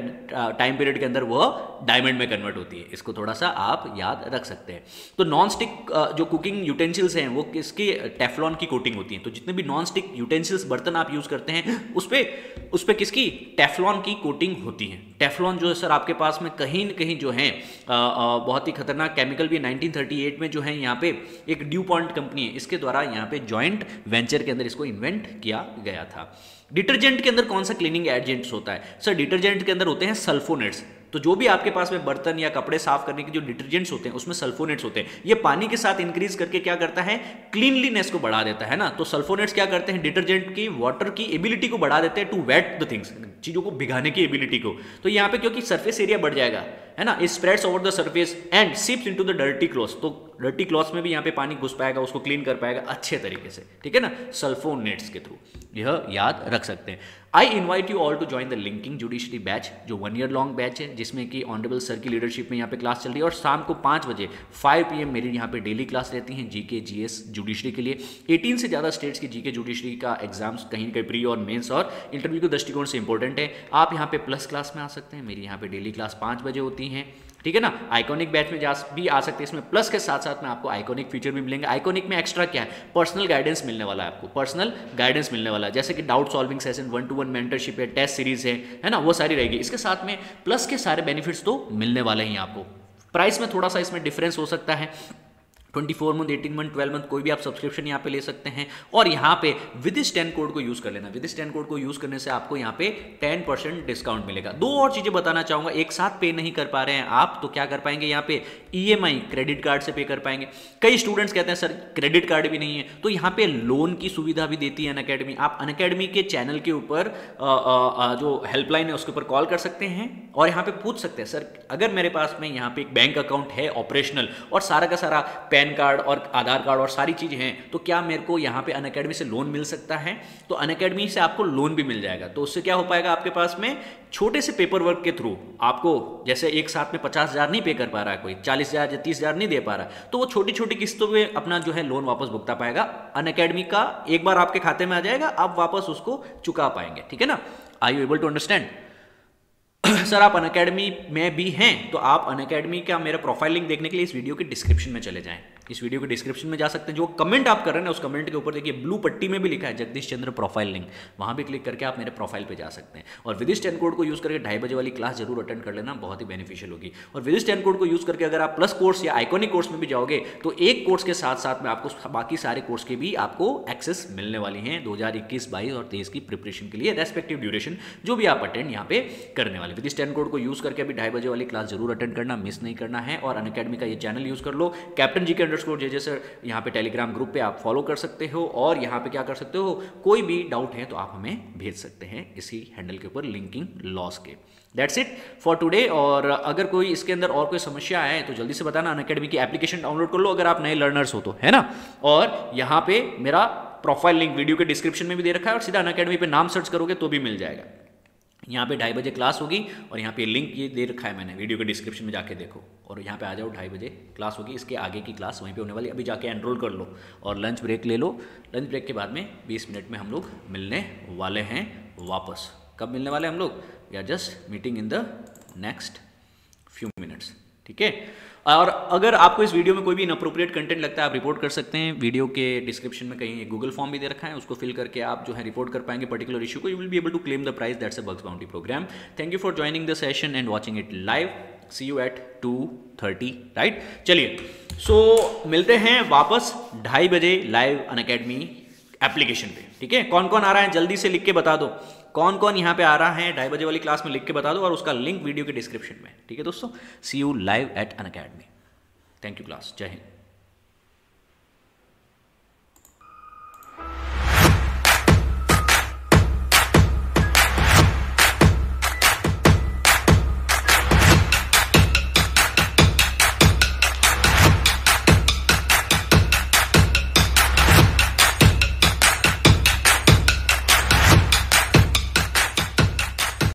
टाइम पीरियड के अंदर वो डायमंड में कन्वर्ट होती है। इसको थोड़ा सा आप याद रख सकते हैं। तो नॉन स्टिक जो कुकिंग यूटेंसिल्स हैं वो किसकी, टेफ्लॉन की कोटिंग होती है। तो जितने भी नॉन स्टिक यूटेंसिल्स बर्तन आप यूज करते हैं उस पे किसकी, टेफ्लॉन की कोटिंग होती है। टेफ्लॉन जो है सर आपके पास में कहीं न कहीं जो है बहुत ही खतरनाक केमिकल भी 1938 में जो है यहाँ पे एक ड्यू पॉइंट कंपनी है, इसके द्वारा यहाँ पे जॉइंट वेंचर के अंदर इसको इन्वेंट किया गया था। डिटर्जेंट के अंदर कौन सा क्लीनिंग एजेंट्स होता है सर? डिटर्जेंट के अंदर होते हैं सल्फोनेट्स। तो जो भी आपके पास में बर्तन या कपड़े साफ करने के जो डिटर्जेंट्स होते हैं उसमें सल्फोनेट्स होते हैं। ये पानी के साथ इंक्रीज करके क्या करता है, क्लीनलीनेस को बढ़ा देता है ना। तो सल्फोनेट्स क्या करते हैं, डिटर्जेंट की वाटर की एबिलिटी को बढ़ा देते हैं टू वेट द थिंग्स, चीजों को भिगाने की एबिलिटी को। तो यहाँ पे क्योंकि सरफेस एरिया बढ़ जाएगा है ना, it spreads over the surface and seeps into the dirty clothes. तो डर्टी क्लॉथ्स में भी यहाँ पे पानी घुस पाएगा, उसको क्लीन कर पाएगा अच्छे तरीके से, ठीक है ना, सल्फोनेट्स के थ्रू। यह याद रख सकते हैं। I invite you all to join the linking judiciary batch, जो 1 ईयर लॉन्ग बैच है, जिसमें कि ऑनरेबल सर की लीडरशिप में यहाँ पे क्लास चल रही है। और शाम को 5 बजे 5 PM मेरी यहाँ पे डेली क्लास रहती हैं जीके जीएस जुडिशरी के लिए। 18 से ज़्यादा स्टेट्स की जीके जुडिशरी का एग्जाम्स कहीं न कहीं प्री और मेंस और इंटरव्यू के दृष्टिकोण से इंपॉर्टेंट है। आप यहाँ पे प्लस क्लास में आ सकते हैं, मेरी यहाँ पे डेली क्लास 5 बजे होती हैं, ठीक है ना। आइकॉनिक बैच में भी आ सकते हैं, इसमें प्लस के साथ साथ में आपको आइकॉनिक फीचर भी मिलेंगे। आइकॉनिक में एक्स्ट्रा क्या है, पर्सनल गाइडेंस मिलने वाला है आपको, पर्सनल गाइडेंस मिलने वाला है, जैसे कि doubt solving session, 1-to-1 mentorship है, टेस्ट सीरीज है ना, वो सारी रहेगी। इसके साथ में प्लस के सारे बेनिफिट्स तो मिलने वाले हैं आपको। प्राइस में थोड़ा सा इसमें डिफरेंस हो सकता है, 24 मंथ, 18 मंथ, 12 मंथ, कोई भी आप सब्सक्रिप्शन यहाँ पे ले सकते हैं। और यहाँ पे विद इस 10 कोड को यूज कर लेना, विद इस 10 कोड को यूज करने से आपको यहाँ पे 10% डिस्काउंट मिलेगा। 2 और चीजें बताना चाहूंगा, एक साथ पे नहीं कर पा रहे हैं आप तो क्या कर पाएंगे, यहाँ पे EMI क्रेडिट कार्ड से पे कर पाएंगे। कई स्टूडेंट्स कहते हैं सर क्रेडिट कार्ड भी नहीं है, तो यहाँ पे लोन की सुविधा भी देती है अनअकैडमी। आप अनअकैडमी के चैनल के ऊपर जो हेल्पलाइन है उसके ऊपर कॉल कर सकते हैं और यहाँ पे पूछ सकते हैं, सर अगर मेरे पास में यहाँ पे एक बैंक अकाउंट है ऑपरेशनल और सारा का सारा पैन कार्ड और आधार कार्ड और सारी चीजें हैं, तो क्या मेरे को यहाँ पे अनअकैडमी से लोन मिल सकता है? तो अनअकैडमी से आपको लोन भी मिल जाएगा। तो उससे क्या हो पाएगा, आपके पास में छोटे से पेपर वर्क के थ्रू आपको, जैसे एक साथ में 50,000 नहीं पे कर पा रहा है कोई, 40,000 या 30,000 नहीं दे पा रहा है, तो वो छोटी छोटी किस्तों में अपना जो है लोन वापस भुगता पाएगा। अनअकैडमी का एक बार आपके खाते में आ जाएगा, आप वापस उसको चुका पाएंगे, ठीक है ना। Are you able to understand? Sir आप अनअकैडमी में भी हैं तो आप अनअकैडमी का मेरा प्रोफाइल लिंक देखने के लिए इस वीडियो के डिस्क्रिप्शन में चले जाएं। इस वीडियो के डिस्क्रिप्शन में जा सकते हैं, जो कमेंट आप कर रहे हैं उस कमेंट के ऊपर देखिए ब्लू पट्टी में भी लिखा है जगदीश चंद्र प्रोफाइल लिंक, वहां भी क्लिक करके आप मेरे प्रोफाइल पे जा सकते हैं। और विद इस 10 कोड को यूज करके 2:30 बजे वाली क्लास जरूर अटेंड कर लेना, बहुत ही बेनिफिशियल होगी। और विद इस 10 कोड को यूज करके अगर आप प्लस कोर्स या आइकॉनिक कोर्स में भी जाओगे तो एक कोर्स के साथ साथ में आपको बाकी सारे कोर्स के भी आपको एक्सेस मिलने वाली हैं 2021, 22 और 23 की प्रिपरेशन के लिए, रेस्पेक्टिव ड्यूरेशन जो भी आप अटेंड यहाँ पे करने वाले। विद इस 10 कोड को यूज करके अभी 2:30 बजे वाली क्लास जरूर अटेंड करना, मिस नहीं करना है। और अनअकैडमी का ये चैनल यूज कर लो, कैप्टन GK_JJ सर यहाँ पे टेलीग्राम ग्रुप पे आप फॉलो कर सकते हो। और यहाँ पे क्या कर सकते हो, कोई भी डाउट है तो आप हमें भेज सकते हैं इसी हैंडल के ऊपर, लिंकिंग लॉस के। That's it for today. और अगर कोई इसके अंदर और कोई समस्या है तो जल्दी से बताना, अनअकैडमी की एप्लीकेशन डाउनलोड कर लो अगर आप नए लर्नर्स हो तो, है ना। और यहाँ पे मेरा प्रोफाइल लिंक वीडियो के डिस्क्रिप्शन में भी दे रखा है और सीधा अनअकैडमी पे नाम सर्च करोगे तो भी मिल जाएगा। यहाँ पे 2:30 बजे क्लास होगी और यहाँ पे लिंक ये दे रखा है मैंने, वीडियो के डिस्क्रिप्शन में जाके देखो और यहाँ पे आ जाओ। 2:30 बजे क्लास होगी, इसके आगे की क्लास वहीं पे होने वाली, अभी जाके एनरोल कर लो और लंच ब्रेक ले लो। लंच ब्रेक के बाद में 20 मिनट में हम लोग मिलने वाले हैं वापस। कब मिलने वाले हम लोग? We are just meeting in the next few minutes, ठीक है। और अगर आपको इस वीडियो में कोई भी इनअप्रोप्रिएट कंटेंट लगता है आप रिपोर्ट कर सकते हैं। वीडियो के डिस्क्रिप्शन में कहीं एक गूगल फॉर्म भी दे रखा है, उसको फिल करके आप जो है रिपोर्ट कर पाएंगे पर्टिकुलर इशू को। You will be able to claim the prize, that's a bugs bounty program. Thank you for joining the session and watching it live. See you at 2:30, right. चलिए so मिलते हैं वापस 2:30 बजे live Unacademy application पे, ठीक है। कौन कौन आ रहा है जल्दी से लिख के बता दो, कौन कौन यहाँ पे आ रहा है 2:30 बजे वाली क्लास में, लिख के बता दो और उसका लिंक वीडियो के डिस्क्रिप्शन में, ठीक है दोस्तों। See you live at Unacademy. Thank you class, जय हिंद।